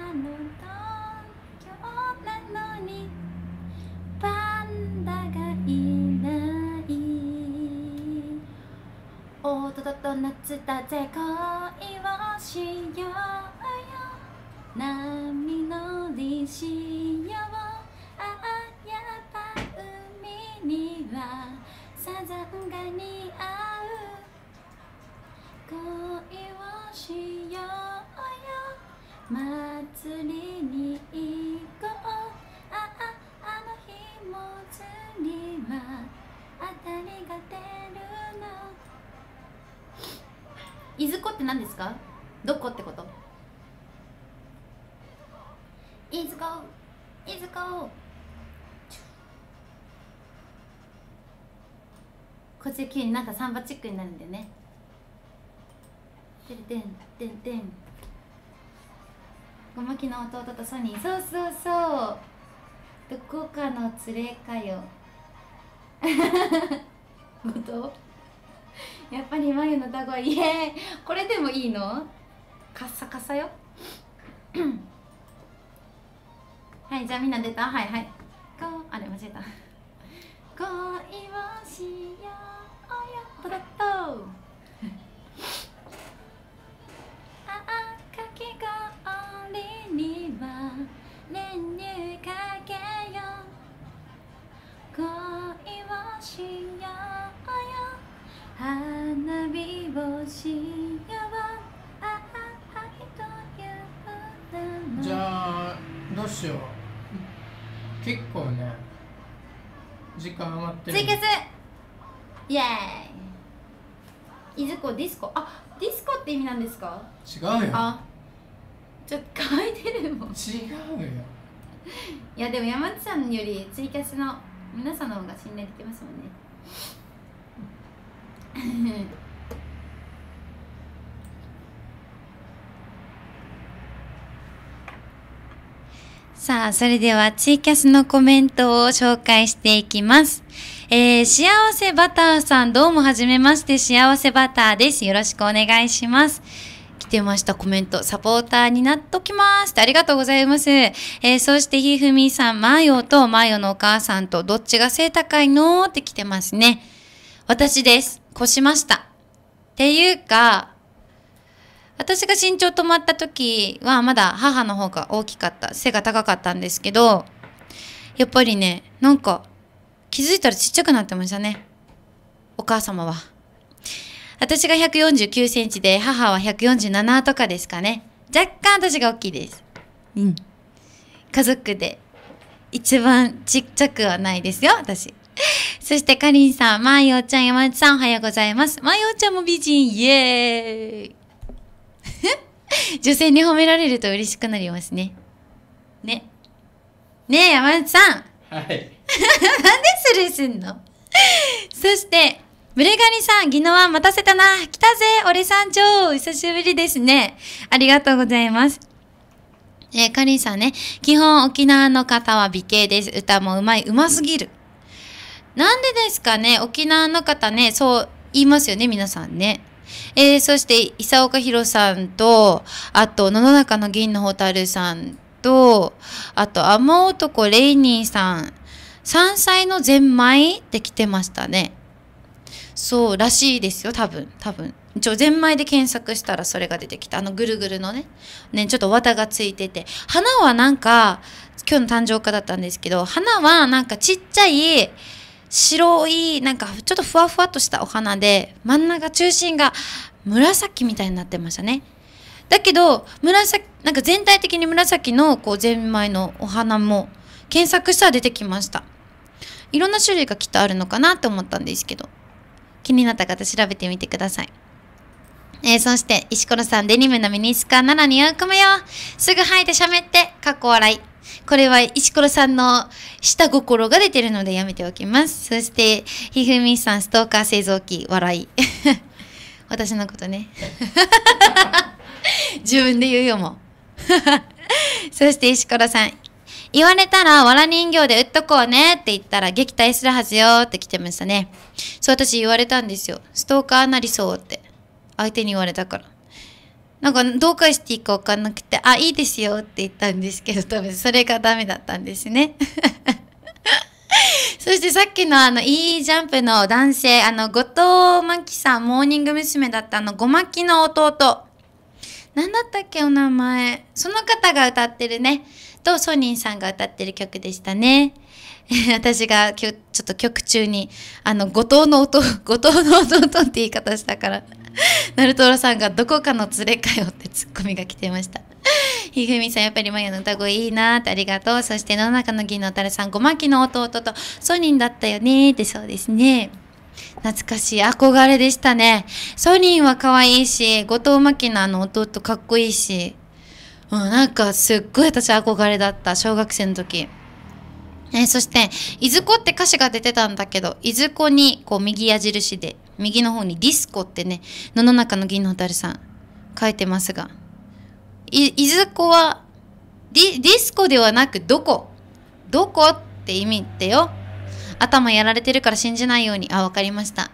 京なのにパンダがいないおととと夏だぜ恋をしようよ波乗りしようああやっぱ海にはサザンが似合う恋をしようよ祭りに行こうあの日もずには当たりが出るの。いずこって何ですか？どこってこと？いずこいずここっち急になんかサンバチックになるんだよね。てるてんてんてんごまきの弟とソニー、そうそうそう、どこかの連れかよごとやっぱり眉の歌声、イエーイ。これでもいいの？カッサカサよはい、じゃあみんな出た？はいはい。あれ間違えた。恋をしようよとだとかき氷には練乳かけよ恋をしようよ花火をしよう愛というじゃあどうしよう。結構ね時間余ってる。 ツイキャスイエーイ。いずこディスコ、あ、ディスコって意味なんですか？ 違うよ。 あ、ちょっと書いてるもん。違うよ。 いやでも山内さんよりツイキャスの皆さんの方が信頼できますもんねさあ、それではツイキャスのコメントを紹介していきます。幸せバターさん、どうもはじめまして、幸せバターです。よろしくお願いします。来てましたコメント、サポーターになっときますってありがとうございます。そしてひふみさん、マヨとマヨのお母さんとどっちが背高いのって来てますね。私です。越しました。っていうか、私が身長止まった時はまだ母の方が大きかった。背が高かったんですけど、やっぱりね、なんか気づいたらちっちゃくなってましたね。お母様は。私が149センチで母は147とかですかね。若干私が大きいです。うん。家族で一番ちっちゃくはないですよ、私。そしてかりんさん、まーよちゃん、山内さんおはようございます。まーよちゃんも美人、イエーイ女性に褒められると嬉しくなりますね。ね。ねえ、山内さん。 はい。なんでスルーすんのそして、ブレガニさん、宜野湾待たせたな。来たぜ、俺山頂。久しぶりですね。ありがとうございます。かりんさんね、基本沖縄の方は美形です。歌もうまい、うますぎる。なんでですかね、沖縄の方ね、そう言いますよね、皆さんね。そして、伊佐岡弘さんと、あと、野々中の銀の蛍さんと、あと、雨男レイニーさん、山菜のゼンマイって来てましたね。そうらしいですよ、多分。ゼンマイで検索したらそれが出てきた。ぐるぐるのね、ちょっと綿がついてて。花はなんか、今日の誕生花だったんですけど、花はなんかちっちゃい、白い、なんかちょっとふわふわっとしたお花で、真ん中中心が紫みたいになってましたね。だけど、紫、なんか全体的に紫のこうゼンマイのお花も検索したら出てきました。いろんな種類がきっとあるのかなと思ったんですけど、気になった方調べてみてください。そして、石ころさん、デニムのミニスカなら似合うかもよ。すぐ履いてしゃべって、かっこ笑い。 これは石ころさんの下心が出てるのでやめておきます。そしてひふみさん、ストーカー製造機笑い私のことね自分で言うよもそして石ころさん、言われたらわら人形で売っとこうねって言ったら撃退するはずよって来てましたね。そう、私言われたんですよ。ストーカーなりそうって相手に言われたから、なんかどう返していいか分かんなくて、あ、いいですよって言ったんですけど、多分それがダメだったんですねそしてさっきのいいジャンプの男性、後藤真希さん、モーニング娘。だったごまきの弟、なんだったっけお名前、その方が歌ってるねとソニンさんが歌ってる曲でしたね私がちょっと曲中に後藤の弟って言い方したからナルトロさんがどこかの連れかよってツッコミが来てましたひふみさん、やっぱりマヤの歌声いいなーってありがとう。そして野中の銀のたるさん、ごまきの弟とソニンだったよねーって。そうですね、懐かしい、憧れでしたね。ソニンは可愛いし、後藤真希の弟かっこいいし、なんかすっごい私憧れだった、小学生の時。そしていずこって歌詞が出てたんだけど、いずこにこう右矢印で右の方にディスコってね、野の中の銀の蛍さん書いてますが、いずこはディスコではなくどこって意味ってよ。頭やられてるから信じないように。わかりました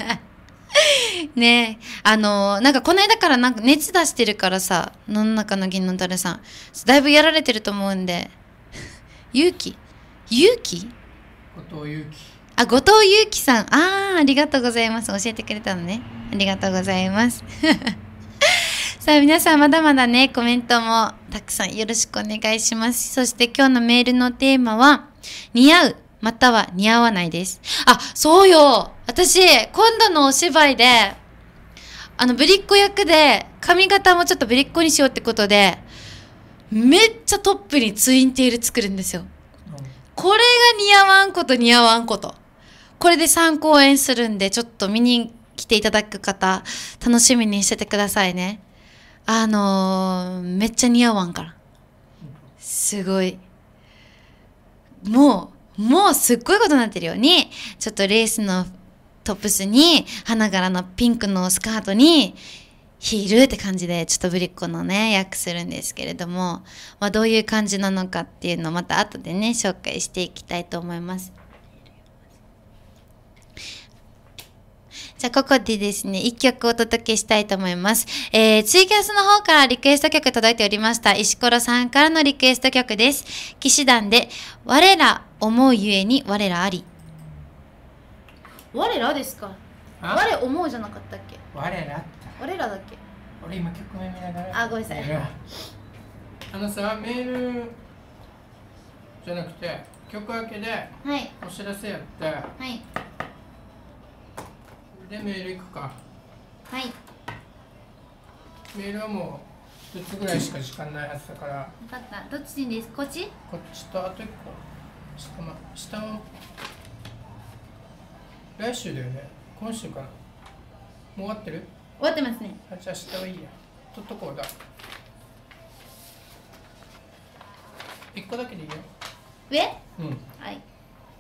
ねえ、なんかこの間からなんか熱出してるからさ、野の中の銀の樽さんだいぶやられてると思うんで勇気後藤祐樹、 後藤祐樹さん、ありがとうございます。教えてくれたのね、ありがとうございますさあ皆さん、まだまだねコメントもたくさんよろしくお願いします。そして今日のメールのテーマは似合うまたは似合わないです。そうよ、私今度のお芝居でぶりっ子役で髪型もちょっとぶりっ子にしようってことで、めっちゃトップにツインテール作るんですよ。これが似合わんことこれで3公演するんで、ちょっと見に来ていただく方楽しみにしててくださいね。めっちゃ似合わんから、すごい、もうすっごいことになってるように、ちょっとレースのトップスに花柄のピンクのスカートにヒールって感じで、ちょっとぶりっ子のね役するんですけれども、どういう感じなのかっていうのをまた後でね紹介していきたいと思います。じゃあここでですね1曲お届けしたいと思います。ツイキャスの方からリクエスト曲届いておりました。石ころさんからのリクエスト曲です。騎士団で我ら思うゆえに我らあり。我らですか、我思うじゃなかったっけ、 我らって我らだっけ。 俺今曲名見ながら、 ごめんなさい、 さメールじゃなくて曲明けではいお知らせやって、 はいでメールいくか。 はい、 メールはもう1つぐらいしか時間ないはずだから。 分かった。どっちにです、こっちとあと1個下は来週だよね、今週かな、もう終わってる？ 終わってますね。 じゃあ下はいいや、取っとこうだ。1個だけでいいよ。 上？ うん。 はい。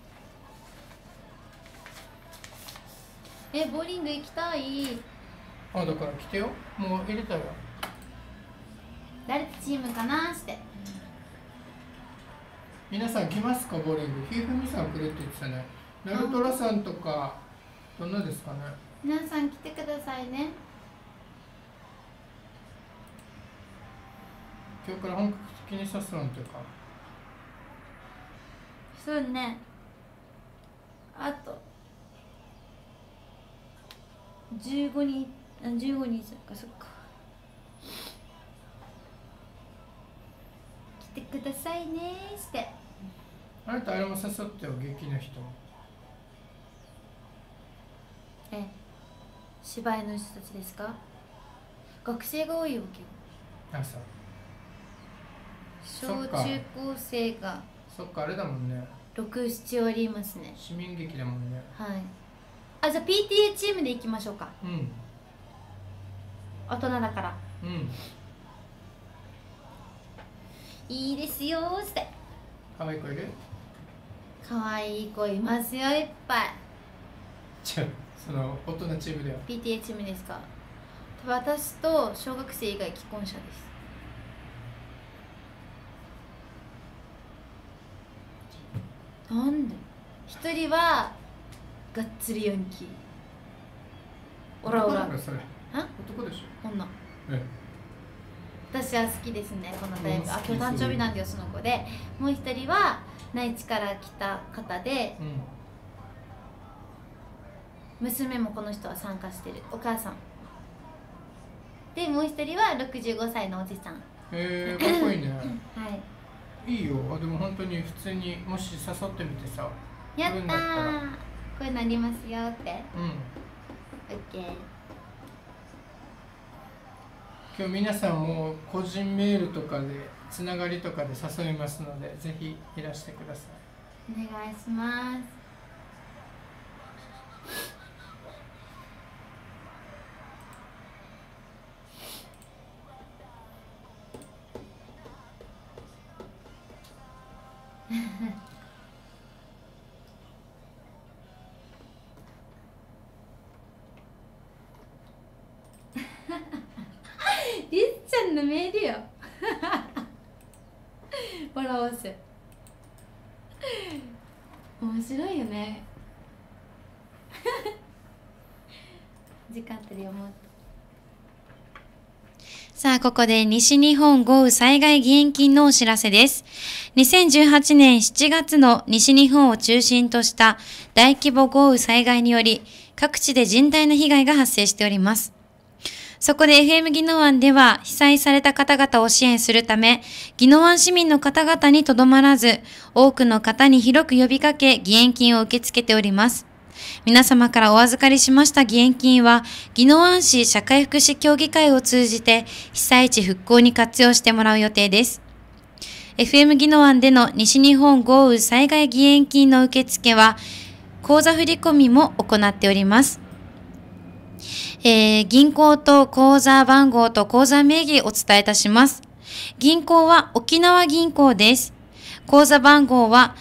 ボーリング行きたい。 だから来てよ、もう入れたよ。 誰チームかなして。 皆さん来ますか、ボーリング。ひふみさん来るって言ってたね。ナルトラさんとかどんなですかね。 皆さん来てくださいね。 今日から本格的にさすのっていうか。 そうね。あと15人か、そっか。来てくださいねして。 あなたあれも誘ってよ、劇の人。 芝居の人たちですか？学生が多いわけよ。小中高生がそっか、あれだもんね。 6、7割いますね。 市民劇だもんね。 はい。じゃあ PTA チームで行きましょうか。 うん。 大人だから。 うん。 いいですよーって。 可愛い子いる？ 可愛い子いますよ、いっぱい。 違う、その大人チームでは。 PTA チームですか？私と小学生以外既婚者です。なんで？一人はがっつりヤンキー。オラオラ。 男だろそれ。 あ？ 男でしょ。 女。 え私は好きですね、このタイプ。あ、 うん今日誕生日なんだよ、その子で。もう一人は内地から来た方で、娘もこの人は参加してる、お母さんで、もう一人は65歳のおじさん。 かっこいいね。 はい。 いいよ。あ、でも本当に普通にもし誘ってみてさ。 やったー、 自分だったらこういうのありますよって。 うん。 オッケー。 今日皆さんも個人メールとかでつながりとかで誘いますので、ぜひいらしてください。 お願いします。りっちゃんのメールよ。笑わせ。面白いよね。時間取り読もうと。さあ、ここで西日本豪雨災害義援金のお知らせです。2018年7月の西日本を中心とした大規模豪雨災害により、各地で甚大な被害が発生しております。そこで FM 宜野湾では被災された方々を支援するため、宜野湾市民の方々にとどまらず、多くの方に広く呼びかけ、義援金を受け付けております。皆様からお預かりしました義援金は、宜野湾市社会福祉協議会を通じて、被災地復興に活用してもらう予定です。FM 宜野湾での西日本豪雨災害義援金の受付は、口座振込も行っております。銀行と口座番号と口座名義お伝えいたします。銀行は沖縄銀行です。口座番号は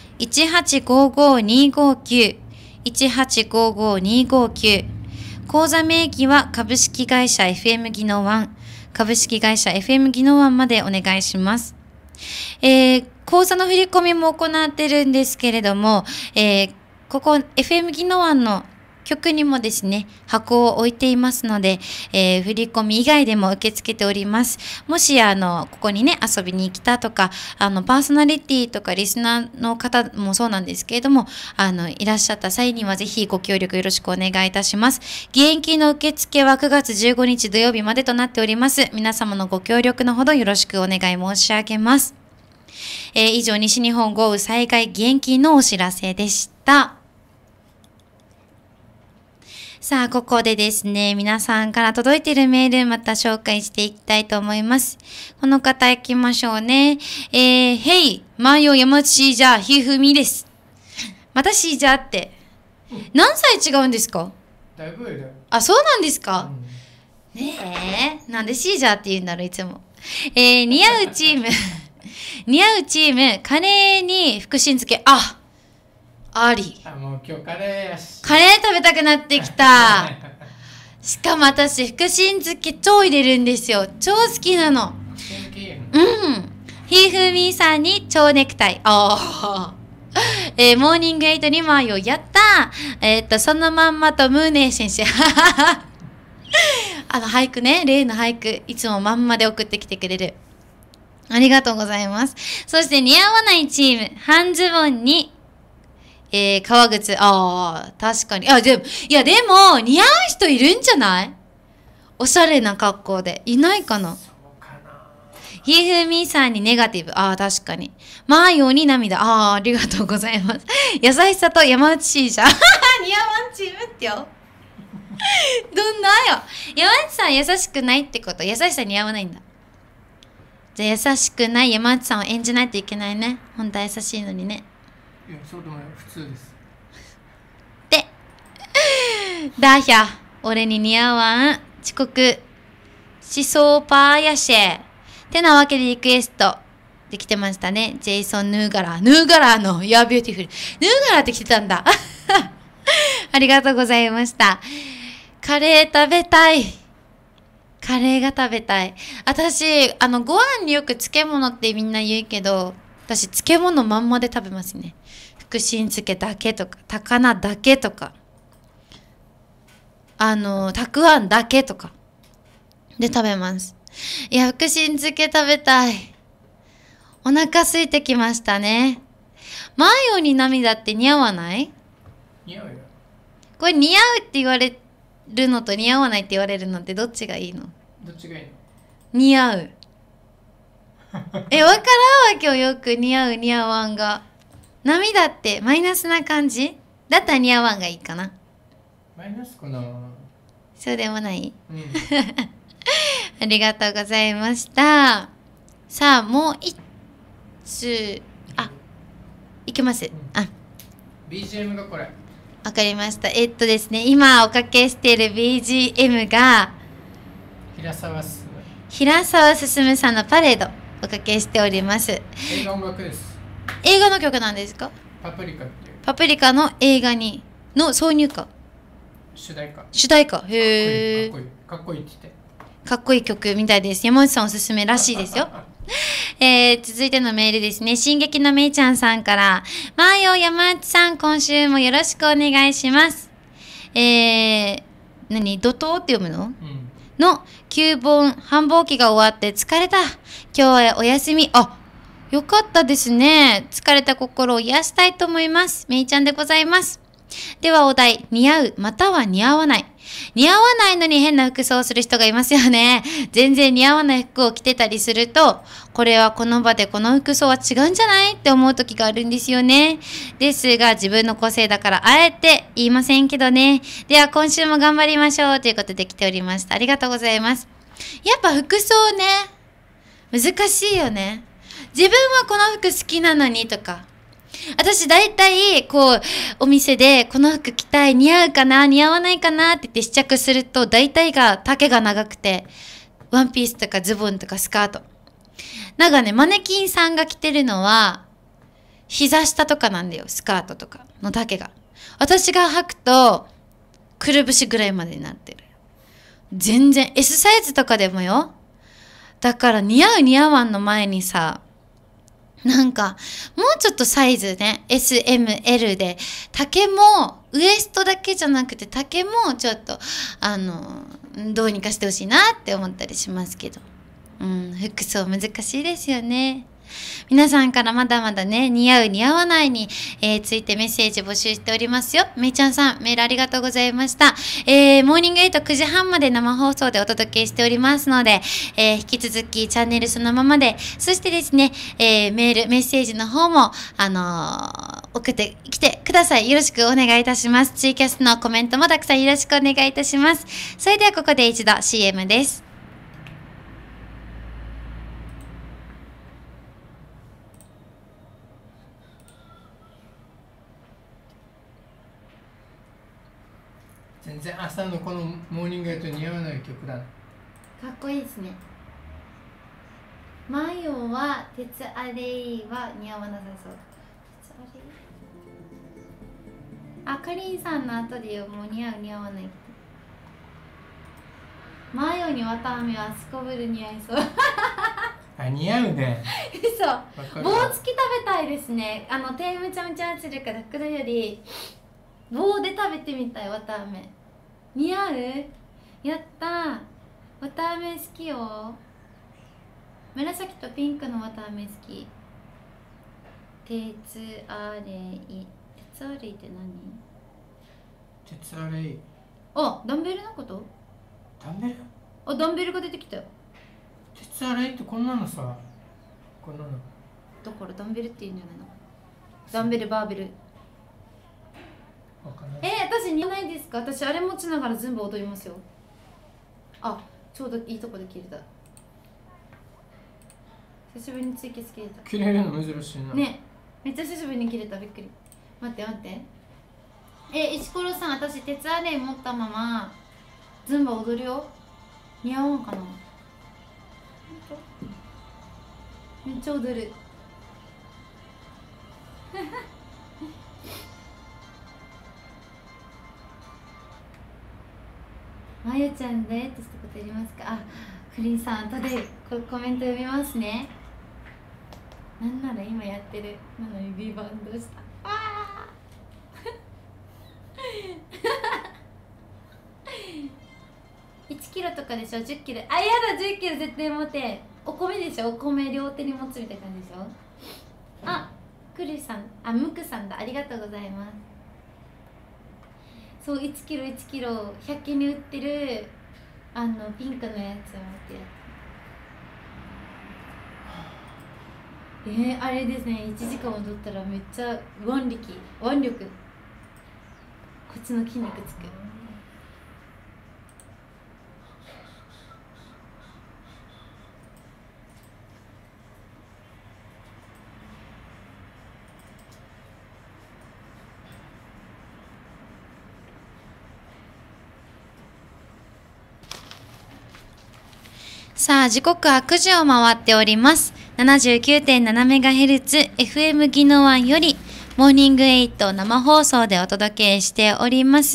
1855259 1855259。口座名義は株式会社 FM 宜野湾、株式会社 FM 宜野湾までお願いします。口座の振り込みも行ってるんですけれども、ここ FM 宜野湾の局にもですね、箱を置いていますので、振り込み以外でも受け付けております。もし、ここにね、遊びに来たとか、パーソナリティとかリスナーの方もそうなんですけれども、いらっしゃった際にはぜひご協力よろしくお願いいたします。義援金の受付は9月15日土曜日までとなっております。皆様のご協力のほどよろしくお願い申し上げます。以上、西日本豪雨災害義援金のお知らせでした。さあ、ここでですね、皆さんから届いているメールまた紹介していきたいと思います。この方行きましょうね。へい、マヨ山内じゃ、ひふみです。またしーじゃって。何歳違うんですか？ だいぶ上だよ。 あ、そうなんですか？ねえ、なんでしーじゃって言うんだろう、いつも。似合うチーム、似合うチーム、カレーに福神漬け、あり。 もう今日カレーやし。 カレー食べたくなってきた。しかも私、福神漬け超入れるんですよ。超好きなの。ひふみさんに蝶ネクタイ。モーニングエイトにマヨやったー。そのまんまとムーネー先生。俳句ね、例の俳句、いつもまんまで送ってきてくれる。ありがとうございます。そして似合わないチーム、半ズボンに、革靴。確かに。でも、似合う人いるんじゃない？おしゃれな格好で。いないかな？ そうかな。 ひふみさんにネガティブ。確かに。マーヨに涙。ありがとうございます。優しさと山内しーじゃ。似合わんチームってよ。どんなよ。山内さん優しくないってこと？優しさ似合わないんだ。じゃあ優しくない山内さんを演じないといけないね。本当は優しいのにね。 いや、そうでもない。普通です。 で、だひゃ、俺に似合わん。遅刻。しそうパーやし。てなわけでリクエスト。 できてましたね。ジェイソン・ヌーガラーの You're Beautiful。ヌーガラーって来てたんだ。ありがとうございました。カレー食べたい。カレーが食べたい。私、ご飯によく漬物ってみんな言うけど、私、漬物まんまで食べますね。福神漬けだけとか、高菜だけとか、たくあんだけとか、で食べます。いや、福神漬け食べたい。お腹空いてきましたね。マヨに涙って似合わない？ 似合うよ。これ似合うって言われるのと似合わないって言われるのってどっちがいいの？ どっちがいいの？ 似合う。わからんわ今日よく似合う似合わんが。涙ってマイナスな感じ？だったら似合わんがいいかな。 マイナスかな？ そうでもない？ うん。 ありがとうございました。さあ、もう一つ、いけます。 BGM がこれ。 わかりました。ですね、今おかけしている BGM が、 平沢進さんのパレードおかけしております。 映画音楽です。 映画の曲なんですか？ パプリカっていう。 パプリカの映画の挿入歌。主題歌。へえ。 かっこいいって言って。 かっこいい曲みたいです。山内さんおすすめらしいですよ。続いてのメールですね。進撃のめいちゃんさんから、まーよ山内さん、今週もよろしくお願いします。怒涛って読むの？の9本繁忙期が終わって疲れた。今日はお休み。よかったですね。疲れた心を癒したいと思います。めいちゃんでございます。ではお題、似合うまたは似合わない。似合わないのに変な服装をする人がいますよね。全然似合わない服を着てたりすると、これはこの場でこの服装は違うんじゃないって思う時があるんですよね。ですが自分の個性だからあえて言いませんけどね。では今週も頑張りましょうということで来ておりました。ありがとうございます。やっぱ服装ね、難しいよね。自分はこの服好きなのにとか。私大体お店でこの服着たい、似合うかな似合わないかなって言って試着すると大体が丈が長くてワンピースとかズボンとかスカートなんかね、マネキンさんが着てるのは膝下とかなんだよ。スカートとかの丈が私が履くとくるぶしぐらいまでになってる。全然 S サイズとかでもよ。だから似合う似合わんの前にさ、なんかもうちょっとサイズね SML で丈もウエストだけじゃなくて丈もちょっとどうにかしてほしいなって思ったりしますけど、服装難しいですよね。皆さんからまだまだね、似合う似合わないに、ついてメッセージ募集しておりますよ。めいちゃんさんメールありがとうございました。モーニング8 9時半まで生放送でお届けしておりますので、引き続きチャンネルそのままで、そしてですね、メッセージの方も送ってきてください。よろしくお願いいたします。ツイキャスのコメントもたくさんよろしくお願いいたします。それではここで一度 CM です。 全然朝のこのモーニングエイトに似合わない曲だ。かっこいいですね。マヨは鉄アレイは似合わなさそう。鉄アレイ、かりんさんの後でよ、もう似合う似合わない。マヨにわたあめはすこぶる似合いそう。 似合うね。 嘘。棒付き食べたいですね。手むちゃむちゃするから袋より棒で食べてみたい。わたあめ似合う？やったー。わたあめ好きよ。紫とピンクのわたあめ好き。鉄アレイ。鉄アレイって何？ 鉄アレイ。 ダンベルのこと？ ダンベル？ ダンベルが出てきたよ。 鉄アレイってこんなのさ。こんなの。 だからダンベルって言うんじゃないの？ダンベル、バーベル。私似合わないですか？私あれ持ちながら全部踊りますよ。ちょうどいいとこで切れた。久しぶりにツイキャス切れた。 切れるの珍しいな。 ね、めっちゃ久しぶりに切れた。びっくり。待って待って。石ころさん、私鉄アレイ持ったまま全部踊るよ。似合わんかな？ めっちゃ踊る。まゆちゃんダイエットしたことありますか？あ、クリンさん後でコメント読みますね。なんなら今やってる。なのにリバウンドした。あ1キロとかでしょ。10キロ。あ、やだ、10キロ絶対持て。お米でしょ。お米両手に持つみたいな感じでしょ。あ、クリさん、あ、ムクさんだ。ありがとうございます。そう、1キロ1キロ100均に売ってるピンクのやつを持ってやって、あれですね。1時間踊ったらめっちゃ腕力こっちの筋肉つく。さあ、時刻は9時を回っております。79.7MHz FM 宜野湾よりモーニング8生放送でお届けしております。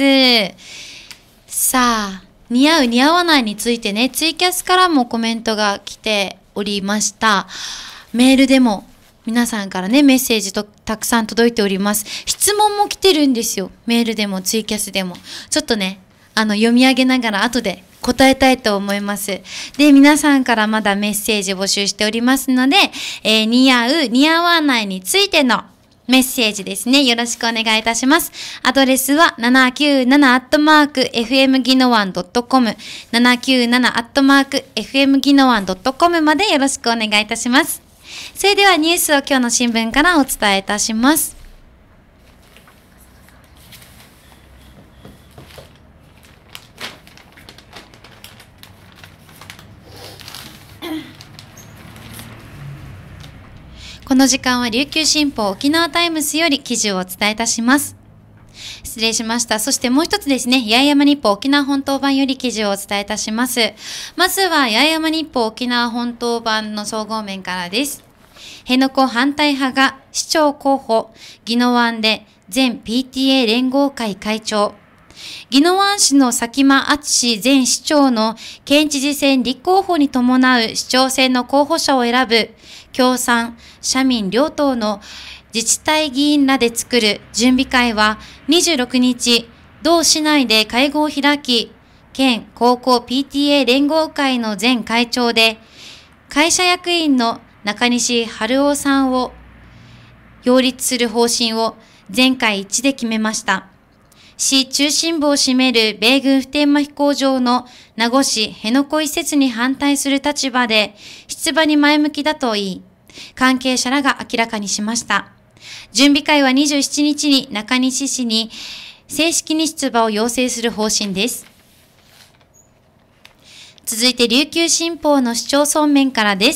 さあ、似合う似合わないについてね、ツイキャスからもコメントが来ておりました。メールでも皆さんからね、メッセージとたくさん届いております。質問も来てるんですよ。メールでもツイキャスでも。ちょっとね、読み上げながら後で答えたいと思います。で、皆さんからまだメッセージ募集しておりますので、似合う、似合わないについてのメッセージですね。よろしくお願いいたします。アドレスは 797@fm 宜野湾 .com 797@fm 宜野湾 .com までよろしくお願いいたします。それではニュースを今日の新聞からお伝えいたします。この時間は琉球新報沖縄タイムスより記事をお伝えいたします。失礼しました。そしてもう一つですね、八重山日報沖縄本島版より記事をお伝えいたします。まずは八重山日報沖縄本島版の総合面からです。辺野古反対派が市長候補、宜野湾で前 PTA 連合会会長。宜野湾市の佐喜眞淳前市長の県知事選立候補に伴う市長選の候補者を選ぶ共産、社民両党の自治体議員らで作る準備会は26日、同市内で会合を開き、県高校 PTA 連合会の前会長で、会社役員の中西春夫さんを擁立する方針を全会一致で決めました。市中心部を占める米軍普天間飛行場の名護市辺野古移設に反対する立場で出馬に前向きだと言い、関係者らが明らかにしました。準備会は27日に中西市に正式に出馬を要請する方針です。続いて琉球新報の市町村面からです。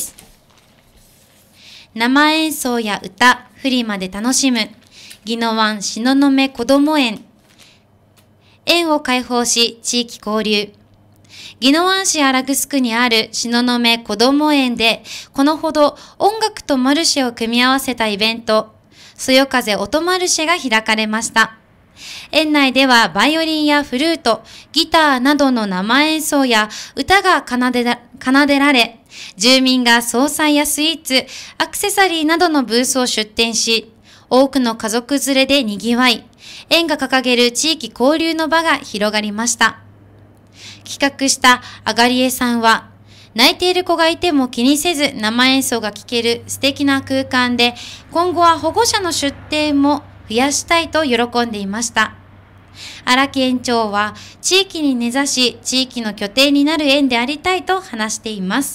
生演奏や歌、フリマで楽しむ宜野湾東雲こども園。園を開放し、地域交流。宜野湾市荒城にある東雲こども園で、このほど音楽とマルシェを組み合わせたイベント、そよ風音マルシェが開かれました。園内ではバイオリンやフルート、ギターなどの生演奏や歌が奏でられ、住民が総菜やスイーツ、アクセサリーなどのブースを出展し、多くの家族連れで賑わい、園が掲げる地域交流の場が広がりました。企画したあがりえさんは、泣いている子がいても気にせず生演奏が聴ける素敵な空間で、今後は保護者の出展も増やしたいと喜んでいました。荒木園長は、地域に根ざし、地域の拠点になる園でありたいと話しています。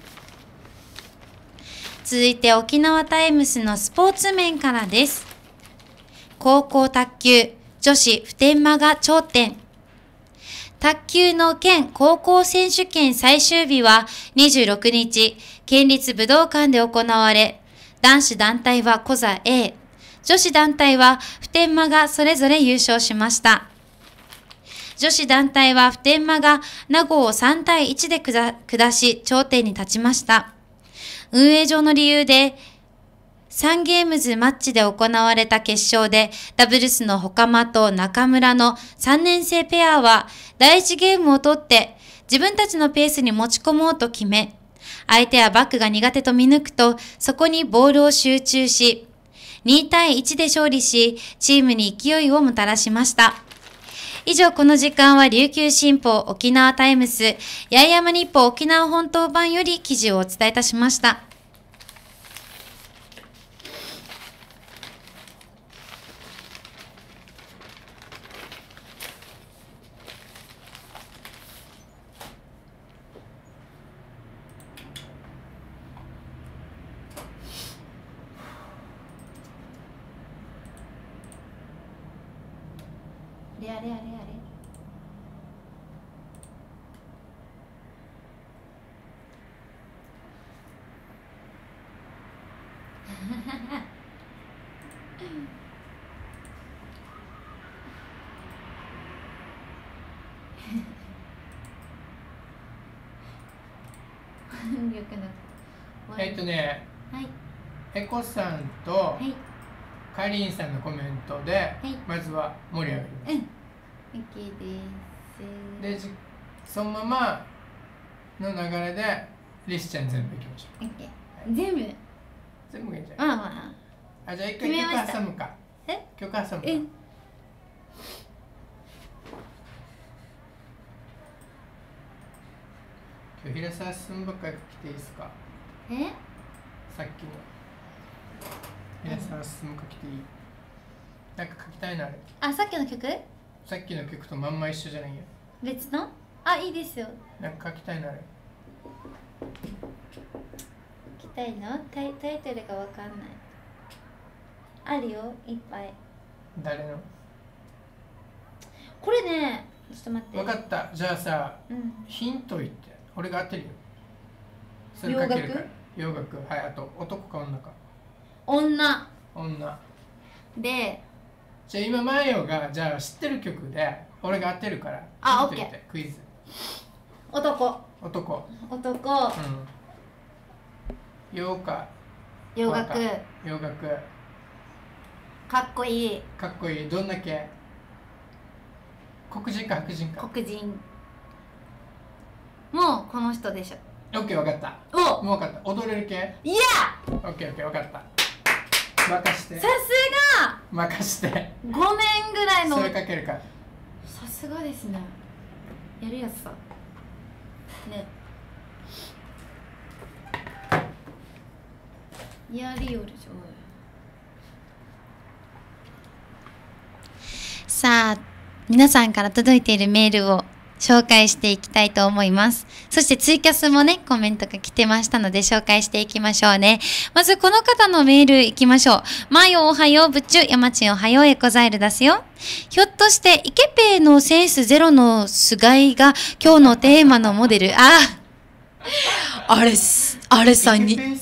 続いて沖縄タイムスのスポーツ面からです。高校卓球、女子普天間が頂点。卓球の県高校選手権最終日は26日、県立武道館で行われ、男子団体はコザ A、女子団体は普天間がそれぞれ優勝しました。女子団体は普天間が名護を3対1で下し頂点に立ちました。 運営上の理由で、3ゲームズマッチで行われた決勝で、ダブルスのホカマと中村の3年生ペアは、第1ゲームを取って、自分たちのペースに持ち込もうと決め、相手はバックが苦手と見抜くと、そこにボールを集中し、2対1で勝利し、チームに勢いをもたらしました。以上、この時間は琉球新報沖縄タイムス、八重山日報沖縄本島版より記事をお伝えいたしました。あれあれあれあれ。よくなはい、エコさんと、 はい、 かりんさんのコメントで、 はい、 まずは盛り上がります。 OK です。 で、そのままの流れでリスちゃん全部いきましょう。 OK。全部全部いいんじゃない？あ、じゃあ一回曲挟むか。曲挟むか。今日平沢進ばっかり来ていいですか？さっきの平沢進か来ていい？なんか書きたいなあれ。 あ、さっきの曲？ さっきの曲とまんま一緒じゃないよ。 別の？あ、いいですよ。 なんか書きたいなあれ。 書きたいの？タイトルがわかんない。あるよ、いっぱい。 誰の？ これね、ちょっと待って。 わかった。じゃあさ、ヒント言って。俺が当てるよ。それ書けるから。洋楽。はい、あと男か女か。 女。で、 じゃあ今マヨがじゃあ知ってる曲で俺が当てるから。 あ、オッケー。 クイズ。 男。 洋楽。 かっこいい。 どんだけ？黒人か白人か？ 黒人。もうこの人でしょ。 オッケー、わかった。もうわかった。踊れる系？ いや！ オッケー、わかった。任して。 さすが！ 任して。 5年ぐらいの。 それかけるか。 さすがですね。やるやつさ。ね。やりよるじゃん。さあ、皆さんから届いているメールを紹介していきたいと思います。そしてツイキャスもね、コメントが来てましたので紹介していきましょうね。まずこの方のメールいきましょう。マヨおはよう、ブチュ、ヤマチンおはよう、エコザイル出すよ。ひょっとしてイケペイのセンスゼロの菅井が今日のテーマのモデル。あれさに。イケペイ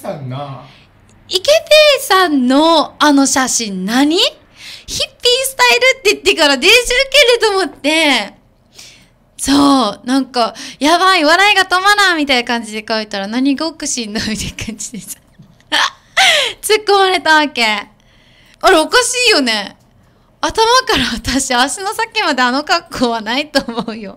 さんのあの写真何？ヒッピースタイルって言ってから練習受けると思って、そう、なんか、やばい、笑いが止まらんみたいな感じで書いたら、何がおかしいんだみたいな感じでさ、突っ込まれたわけ。あれ、おかしいよね。頭から私、足の先まであの格好はないと思うよ。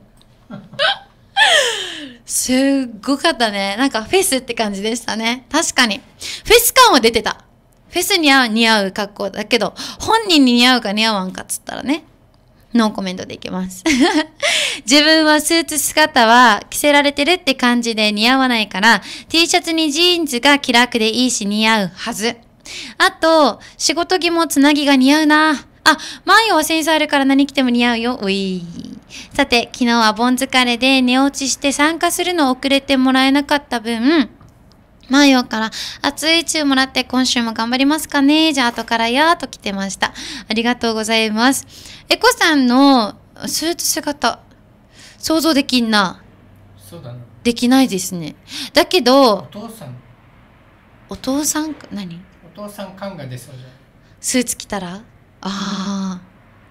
すっごかったね。なんかフェスって感じでしたね。確かに。フェス感は出てた。フェスに似合う格好だけど、本人に似合うか似合わんかっつったらね、ノーコメントでいきます。自分はスーツ姿は着せられてるって感じで似合わないから、T シャツにジーンズが気楽でいいし似合うはず。あと、仕事着もつなぎが似合うな。前はセンスあるから何着ても似合うよ。うい。さて、昨日は盆疲れで寝落ちして参加するの遅れてもらえなかった分、マヨから熱いチューもらって今週も頑張りますかね。じゃあ後からやーと来てました。ありがとうございます。エコさんのスーツ姿、想像できんな。 そうだな。 できないですね。だけど、 お父さん何？ お父さん感が出そうじゃん。 スーツ着たら？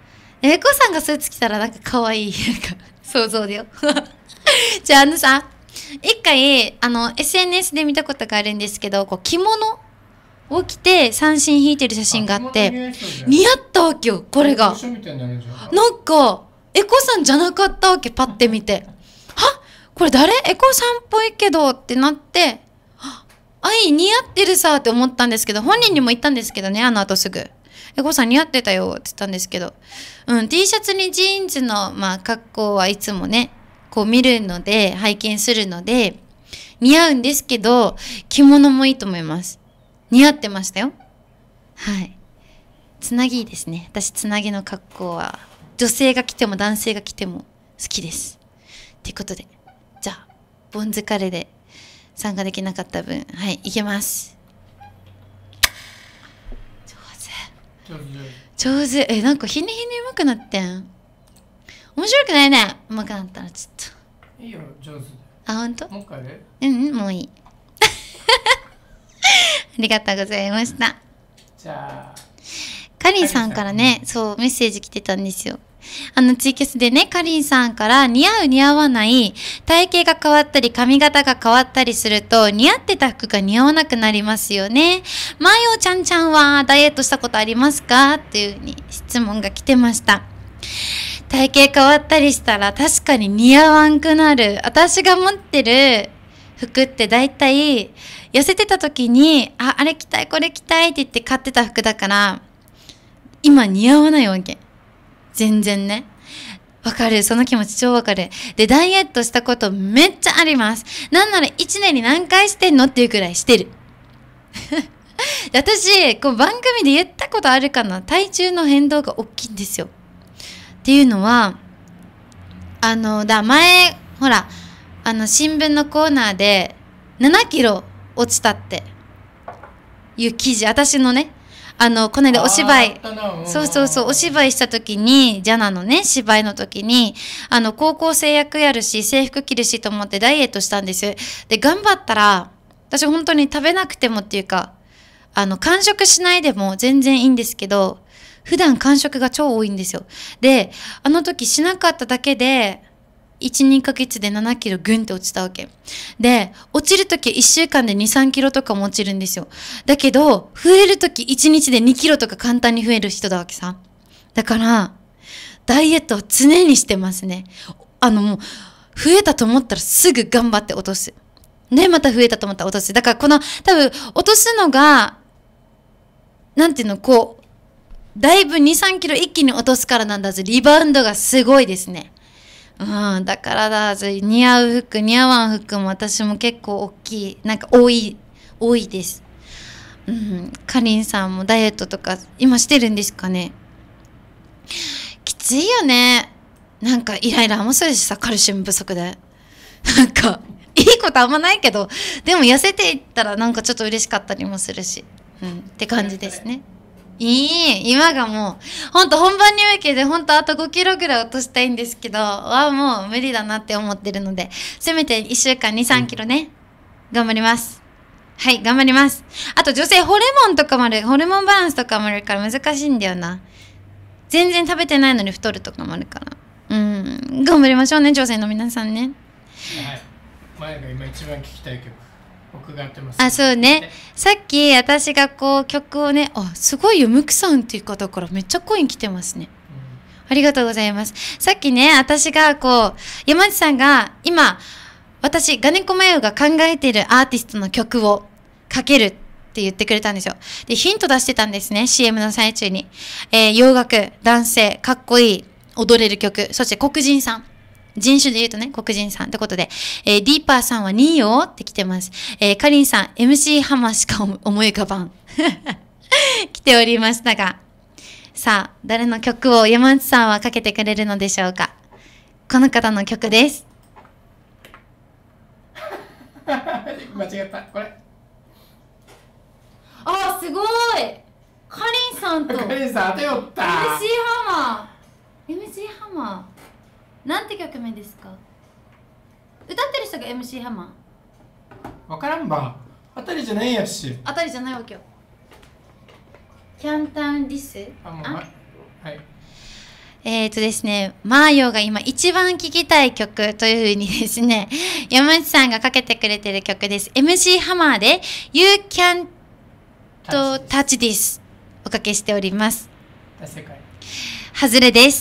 エコさんがスーツ着たらなんか可愛い。なんか想像でよ。じゃあさ、 一回SNS で見たことがあるんですけど、こう着物を着て三振引いてる写真があって似合ったわけよ。これがなんかエコさんじゃなかったわけ。パッて見てはこれ誰エコさんっぽいけどってなって、似合ってるさって思ったんですけど、本人にも言ったんですけどね、あの後すぐエコさん似合ってたよって言ったんですけど、T シャツにジーンズの格好はいつもねこう見るので拝見するので似合うんですけど、着物もいいと思います。似合ってましたよ。はい。つなぎいいですね。私つなぎの格好は女性が着ても男性が着ても好きです。ということで、じゃあボンズカレーで参加できなかった分、はい、いけます。上手。なんか日に日に上手くなってん。面白くないね。上手くなったらちょっといいよ、上手。 ほんと？ もう一回で？ もういい。ありがとうございました。 じゃあかりんさんからね、そうメッセージ来てたんですよ。ツイキャスでね、かりんさんから似合う似合わない体型が変わったり髪型が変わったりすると似合ってた服が似合わなくなりますよね。まよちゃんちゃんはダイエットしたことありますかっていう風に質問が来てました。体型変わったりしたら確かに似合わんくなる。私が持ってる服ってだいたい痩せてた時にあれ着たいこれ着たいって言って買ってた服だから今似合わないわけ。全然ね。わかる。その気持ち超わかる。で、ダイエットしたことめっちゃあります。なんなら1年に何回してんのっていうくらいしてる。私、番組で言ったことあるかな。体重の変動が大きいんですよ。っていうのは、前、ほら、新聞のコーナーで7キロ落ちたっていう記事、私のね、この間お芝居、そう、お芝居した時に、ジャナのね、芝居の時に、高校生役やるし、制服着るしと思ってダイエットしたんです。で、頑張ったら、私本当に食べなくてもっていうか、間食しないでも全然いいんですけど、普段間食が超多いんですよ。で、あの時しなかっただけで、1、2ヶ月で7キログンって落ちたわけ。で、落ちるとき1週間で2、3キロとかも落ちるんですよ。だけど、増えるとき1日で2キロとか簡単に増える人だわけさ。だから、ダイエットは常にしてますね。もう、増えたと思ったらすぐ頑張って落とす。で、また増えたと思ったら落とす。だから多分、落とすのが、なんていうの、だいぶ2、3キロ一気に落とすからなんだぜ。リバウンドがすごいですね。だからだ、似合う服、似合わん服も私も結構大きい、なんか多いです。かりんさんもダイエットとか今してるんですかね。きついよね。なんかイライラもするしさ、カルシウム不足で。なんか、いいことあんまないけど、でも痩せていったらなんかちょっと嬉しかったりもするし。って感じですね。今がもうほんと本番に向けてほんとあと5キロぐらい落としたいんですけどもう無理だなって思ってるので、せめて1週間に3キロね、頑張ります。はい、頑張ります。あと女性ホルモンとかもある、ホルモンバランスとかもあるから難しいんだよな。全然食べてないのに太るとかもあるから、頑張りましょうね、女性の皆さんね。 はい、前が今一番聞きたい曲僕がやってます。 そうね。さっき私が曲をね、すごいよ、ムクさんっていう方からめっちゃコイン来てますね。ありがとうございます。さっきね、私が山内さんが今、私、ガネコマヨが考えているアーティストの曲をかけるって言ってくれたんですよ。で、ヒント出してたんですね、CM の最中に。洋楽、男性、かっこいい、踊れる曲、そして黒人さん。人種で言うとね、黒人さんってことで、ディーパーさんはニーヨーって来てます。かりんさん、MC ハマしか思い浮かばん。来ておりましたが。さあ、誰の曲を山内さんはかけてくれるのでしょうか。この方の曲です。 間違った、これ。 すごいかりんさんと。 かりんさん当てよった。 MC ハマー。なんて曲名ですか？歌ってる人が MC ハマー。わからんば。当たりじゃないやし。 当たりじゃないわけよ。キャンタウンディス。 はい。 ですね、マーヨーが今一番聴きたい曲というふうにですね、山内さんがかけてくれてる曲です。MC ハマーで You Can't Touch This おかけしております。外れです。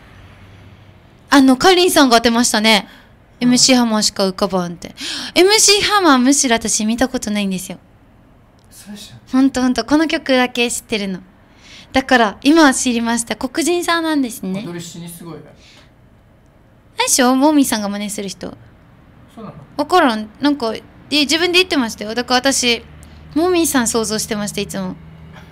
かりんさんが当てましたね。MC ハマーしか浮かばんって。MC ハマーむしろ私見たことないんですよ。ほんとこの曲だけ知ってるの。だから今知りました。黒人さんなんですね。 踊りしにすごいね。 あれでしょ、モーミーさんが真似する人。 そうなの？ わからん。なんか自分で言ってましたよ。だから私モーミーさん想像してました、いつも。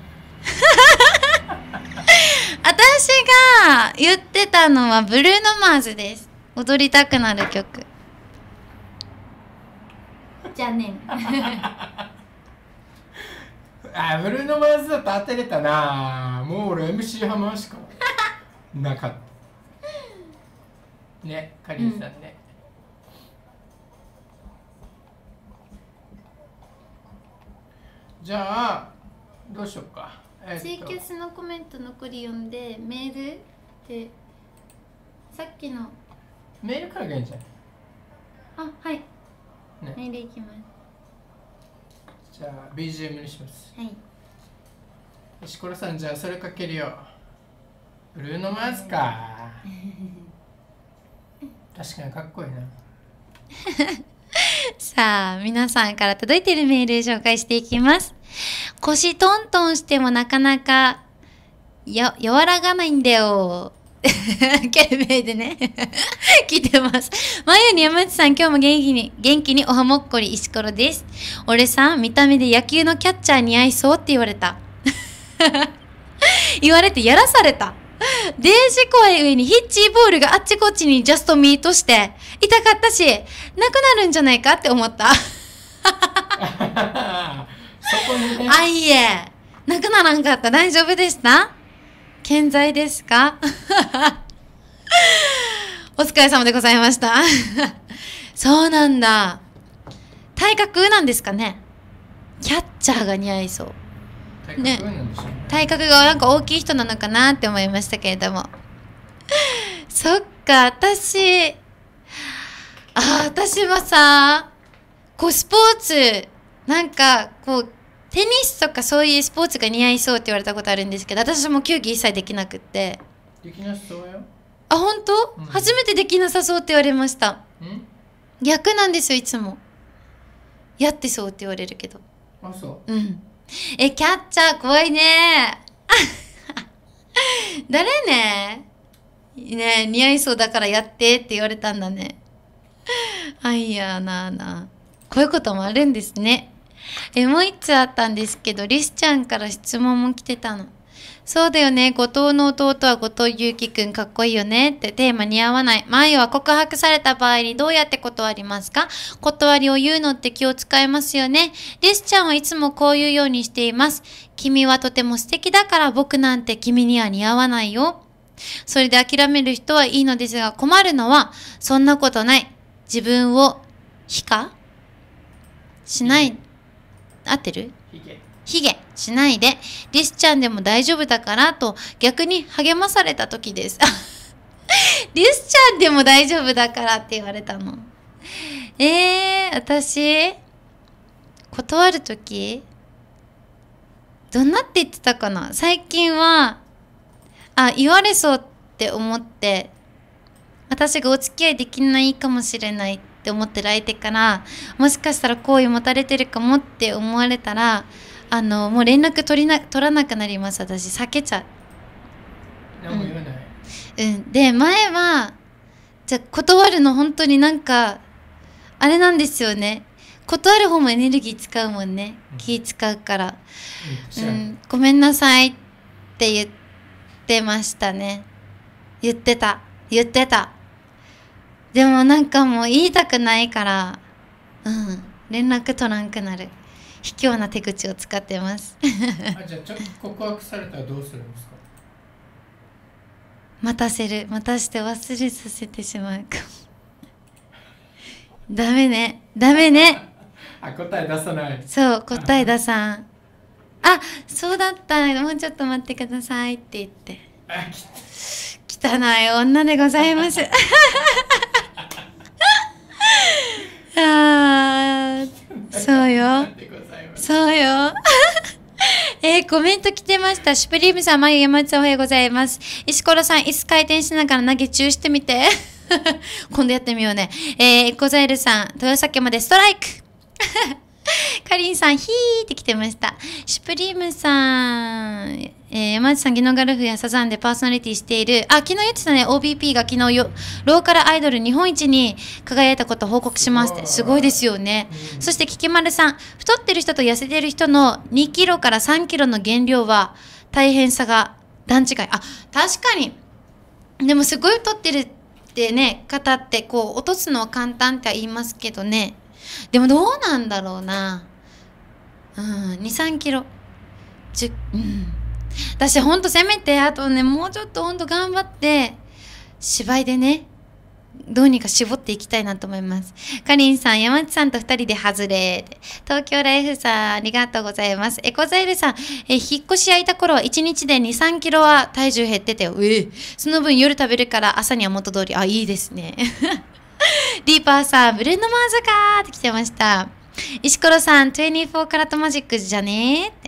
私が言ってたのはブルーノ・マーズです。踊りたくなる曲。じゃあね。 ブルーノ・マーズだと当てれたな。もう俺 MC ハマーしかなかった。ね、かりんさんね。じゃあどうしようか。 ツイキャスのコメント残り読んで、メールでさっきのメールからがいいんじゃない？ あ、はい、 ね、 メールいきます。 じゃあ BGM にします。 はい。 石ころさん、じゃあそれかけるよ。ブルーノ・マーズか。確かにかっこいいな。 さあ、皆さんから届いているメール紹介していきます。腰トントンしてもなかなか和らがないんだよ。懸命でね。聞いてます。まゆに山内さん、今日も元気におはもっこり石ころです。俺さ、見た目で野球のキャッチャーに合いそうって言われた。言われてやらされた。デージ怖い上にヒッチーボールがあっちこっちにジャストミートして痛かったし、なくなるんじゃないかって思った。 そこにね。 あ、いえ、なくならんかった。大丈夫でした？健在ですか？お疲れ様でございました。そうなんだ。体格なんですかね。キャッチャーが似合いそう。 ね、 体格がなんか大きい人なのかなって思いましたけれども。そっか、私はさ、こうスポーツ、なんかこうテニスとかそういうスポーツが似合いそうって言われたことあるんですけど、私も球技一切できなくって。 できなそうよ。 あ、本当？うん、初めてできなさそうって言われました。逆なんですよ、いつも。やってそうって言われるけど。 あ、そう。 うん。キャッチャー怖いね。誰ね。ね、似合いそうだからやってって言われたんだね。あ、いやなあなあ。こういうこともあるんですね。もう一つあったんですけど、リスちゃんから質問も来てたの。そうだよね、後藤の弟は後藤祐樹くんかっこいいよねってテーマ似合わない。前は告白された場合にどうやって断りますか？断りを言うのって気を使いますよね。リスちゃんはいつもこういうようにしています。君はとても素敵だから僕なんて君には似合わないよ。それで諦める人はいいのですが、困るのはそんなことない。自分を非化しない。合ってる？卑下しないで、リスちゃんでも大丈夫だからと逆に励まされた時です。リスちゃんでも大丈夫だからって言われたの。私断る時どんなって言ってたかな。最近は言われそうって思って、私がお付き合いできないかもしれないって思ってる相手から、もしかしたら好意持たれてるかもって思われたら、もう連絡取らなくなります。私避けちゃう。 何も言わない。 で、前はじゃあ断るの本当になんかあれなんですよね。断る方もエネルギー使うもんね。気使うから、ごめんなさいって言ってましたね。言ってた。でもなんかもう言いたくないから、連絡取らんくなる。卑怯な手口を使ってます。 じゃあちょっと告白されたらどうするんですか？ 待たして忘れさせてしまうかも。ダメね。 答え出さない。 そう、答え出さん。そうだった。もうちょっと待ってくださいって言って。来汚い女でございます。あー、そうよ。そうよ。コメント来てました。シュプリームさん、まゆ山内さんおはようございます。石ころさん、椅子回転しながら投げ中してみて。今度やってみようね。エコザイルさん、豊崎までストライク。かりんさん、ヒーって来てました。シュプリームさん、山内さん、ギノガルフやサザンでパーソナリティしている、昨日言ってたね、OBP が昨日ローカルアイドル日本一に輝いたことを報告しますって、すごいですよね。そして、キキマルさん、太ってる人と痩せてる人の2キロから3キロの減量は大変さが段違い。あ、確かに。でも、すごい太ってるってね、方って、こう、落とすのは簡単って言いますけどね。でもどうなんだろうな。2、3キロ。私ほんとせめて、あとね、もうちょっとほんと頑張って、芝居でね、どうにか絞っていきたいなと思います。かりんさん、山内さんと2人で外れ。東京ライフさん、ありがとうございます。エコザイルさん、引っ越し空いた頃は1日で2、3キロは体重減ってたよ。その分夜食べるから朝には元通り。あ、いいですね。ディーパーさん、ブルーノマーズかーって来てました。石ころさん、24カラットマジックじゃねーって。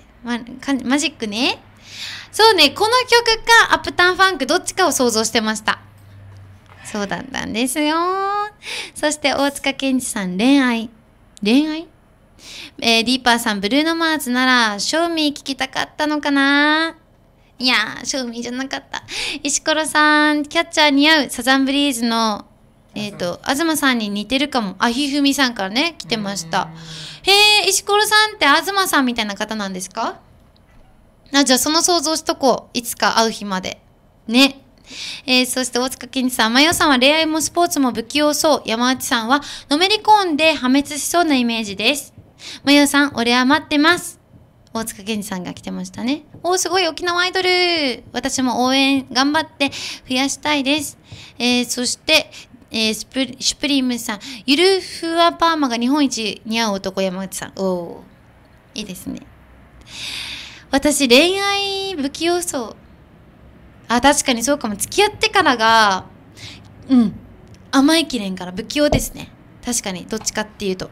マジックね。そうね、この曲かアップタウンファンクどっちかを想像してました。そうだったんですよ。そして大塚健二さん、恋愛ディーパーさん、ブルーノマーズなら、ショーミー聞きたかったのかないやー、ショーミーじゃなかった。石ころさん、キャッチャー似合うサザンブリーズの東さんに似てるかも。ひふみさんからね、来てました。へえ、石ころさんって東さんみたいな方なんですか？じゃあその想像しとこう。いつか会う日まで。ね。そして大塚健二さん、まよさんは恋愛もスポーツも不器用そう。山内さんはのめり込んで破滅しそうなイメージです。まよさん、俺は待ってます。大塚健二さんが来てましたね。すごい沖縄アイドル。私も応援頑張って増やしたいです。そして、シュプリームさん、ゆるふわパーマが日本一似合う男、山内さん。いいですね。私、恋愛不器用そう。確かにそうかも。付き合ってからが、甘いきれんから不器用ですね。確かに、どっちかっていうと。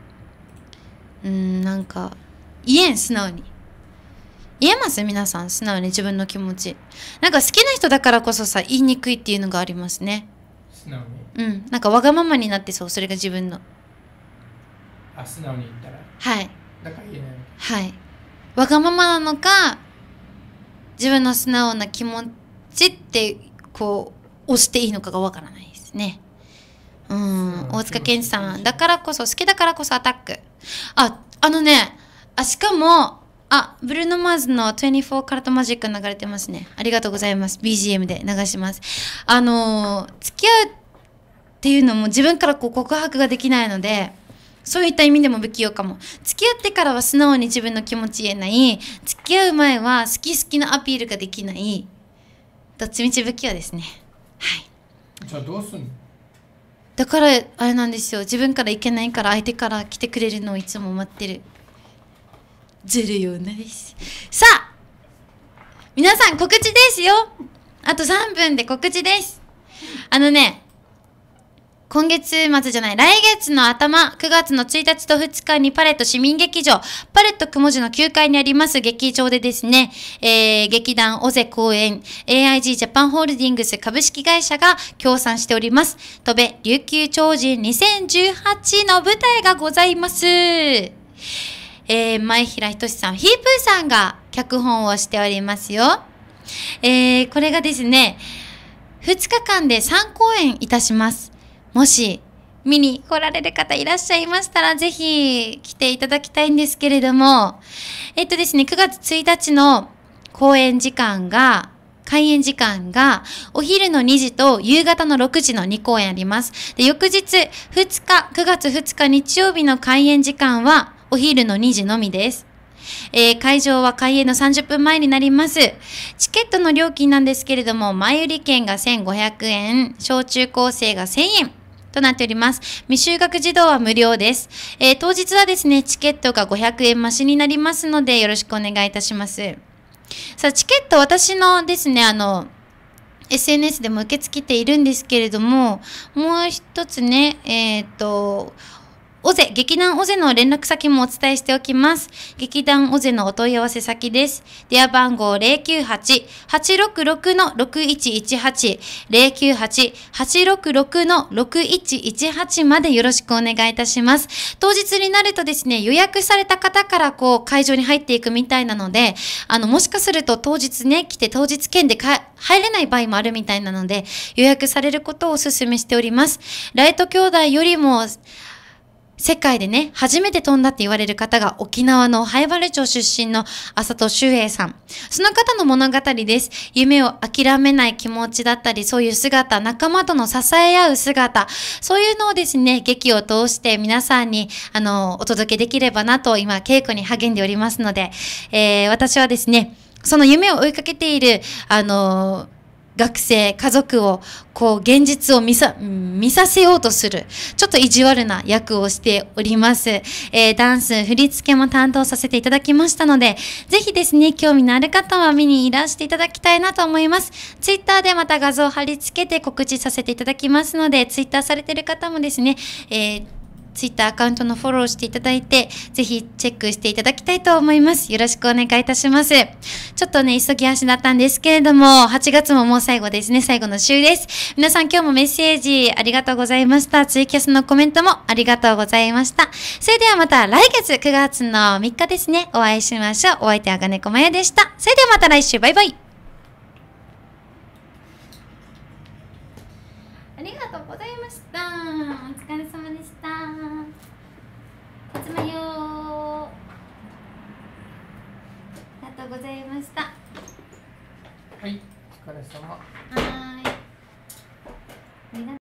なんか、言えん、素直に。言えます皆さん、素直に自分の気持ち。なんか好きな人だからこそさ、言いにくいっていうのがありますね。 素直に。 なんかわがままになってそう、それが自分の。 素直に言ったら。 はい。 だから言えない。 はい。わがままなのか、自分の素直な気持ちって、こう、押していいのかがわからないですね。大塚健二さん、だからこそ、好きだからこそアタック。しかも、ブルーノマーズの24カラットマジック流れてますね。ありがとうございます。BGM で流します。付き合うっていうのも自分から告白ができないので、そういった意味でも不器用かも。付き合ってからは素直に自分の気持ち言えない。付き合う前は好き好きのアピールができない。どっちみち不器用ですね。はい。 じゃあどうすんの？ だからあれなんですよ。自分からいけないから相手から来てくれるのをいつも待ってる。ずるい女です。さあ皆さん告知ですよ。あと3分で告知です。今月末じゃない、来月の頭、9月の1日と2日にパレット市民劇場、パレット雲寺の9階にあります劇場でですね、劇団尾瀬公演、AIG ジャパンホールディングス株式会社が協賛しております、戸部琉球超人2018の舞台がございます。前平仁さん、ヒープーさんが脚本をしておりますよ。これがですね、2日間で3公演いたします。もし見に来られる方いらっしゃいましたら、ぜひ来ていただきたいんですけれども、ですね、9月1日の開演時間が、お昼の2時と夕方の6時の2公演あります。で、翌日9月2日日曜日の開演時間は、お昼の2時のみです。会場は開演の30分前になります。チケットの料金なんですけれども、前売り券が1500円、小中高生が1000円。となっております。未就学児童は無料です。当日はですね、チケットが500円増しになりますので、よろしくお願いいたします。さあ、チケット、私のですね、 SNS でも受け付けているんですけれども、もう一つね、劇団オゼの連絡先もお伝えしておきます。劇団オゼのお問い合わせ先です。電話番号 098-866-6118 098-866-6118 までよろしくお願いいたします。当日になるとですね、予約された方から会場に入っていくみたいなので、もしかすると当日ね、来て当日券で入れない場合もあるみたいなので、予約されることをお勧めしております。ライト兄弟よりも、世界でね、初めて飛んだって言われる方が沖縄の南風原町出身の浅戸修英さん。その方の物語です。夢を諦めない気持ちだったり、そういう姿、仲間との支え合う姿、そういうのをですね、劇を通して皆さんに、お届けできればなと、今、稽古に励んでおりますので、私はですね、その夢を追いかけている、学生、家族を、現実を見させようとする、ちょっと意地悪な役をしております。ダンス、振り付けも担当させていただきましたので、ぜひですね、興味のある方は見にいらしていただきたいなと思います。ツイッターでまた画像を貼り付けて告知させていただきますので、ツイッターされている方もですね、ツイッターアカウントのフォローしていただいて、ぜひチェックしていただきたいと思います。よろしくお願いいたします。ちょっとね、急ぎ足だったんですけれども、8月ももう最後ですね、最後の週です。皆さん今日もメッセージありがとうございました。ツイキャスのコメントもありがとうございました。それではまた来月9月の3日ですね、お会いしましょう。お相手は金子まやでした。それではまた来週、バイバイ。ありがとうございました。お疲れ様でした。いつもよー。ありがとうございました。 はい、お疲れ様。 はーい。ありがとう。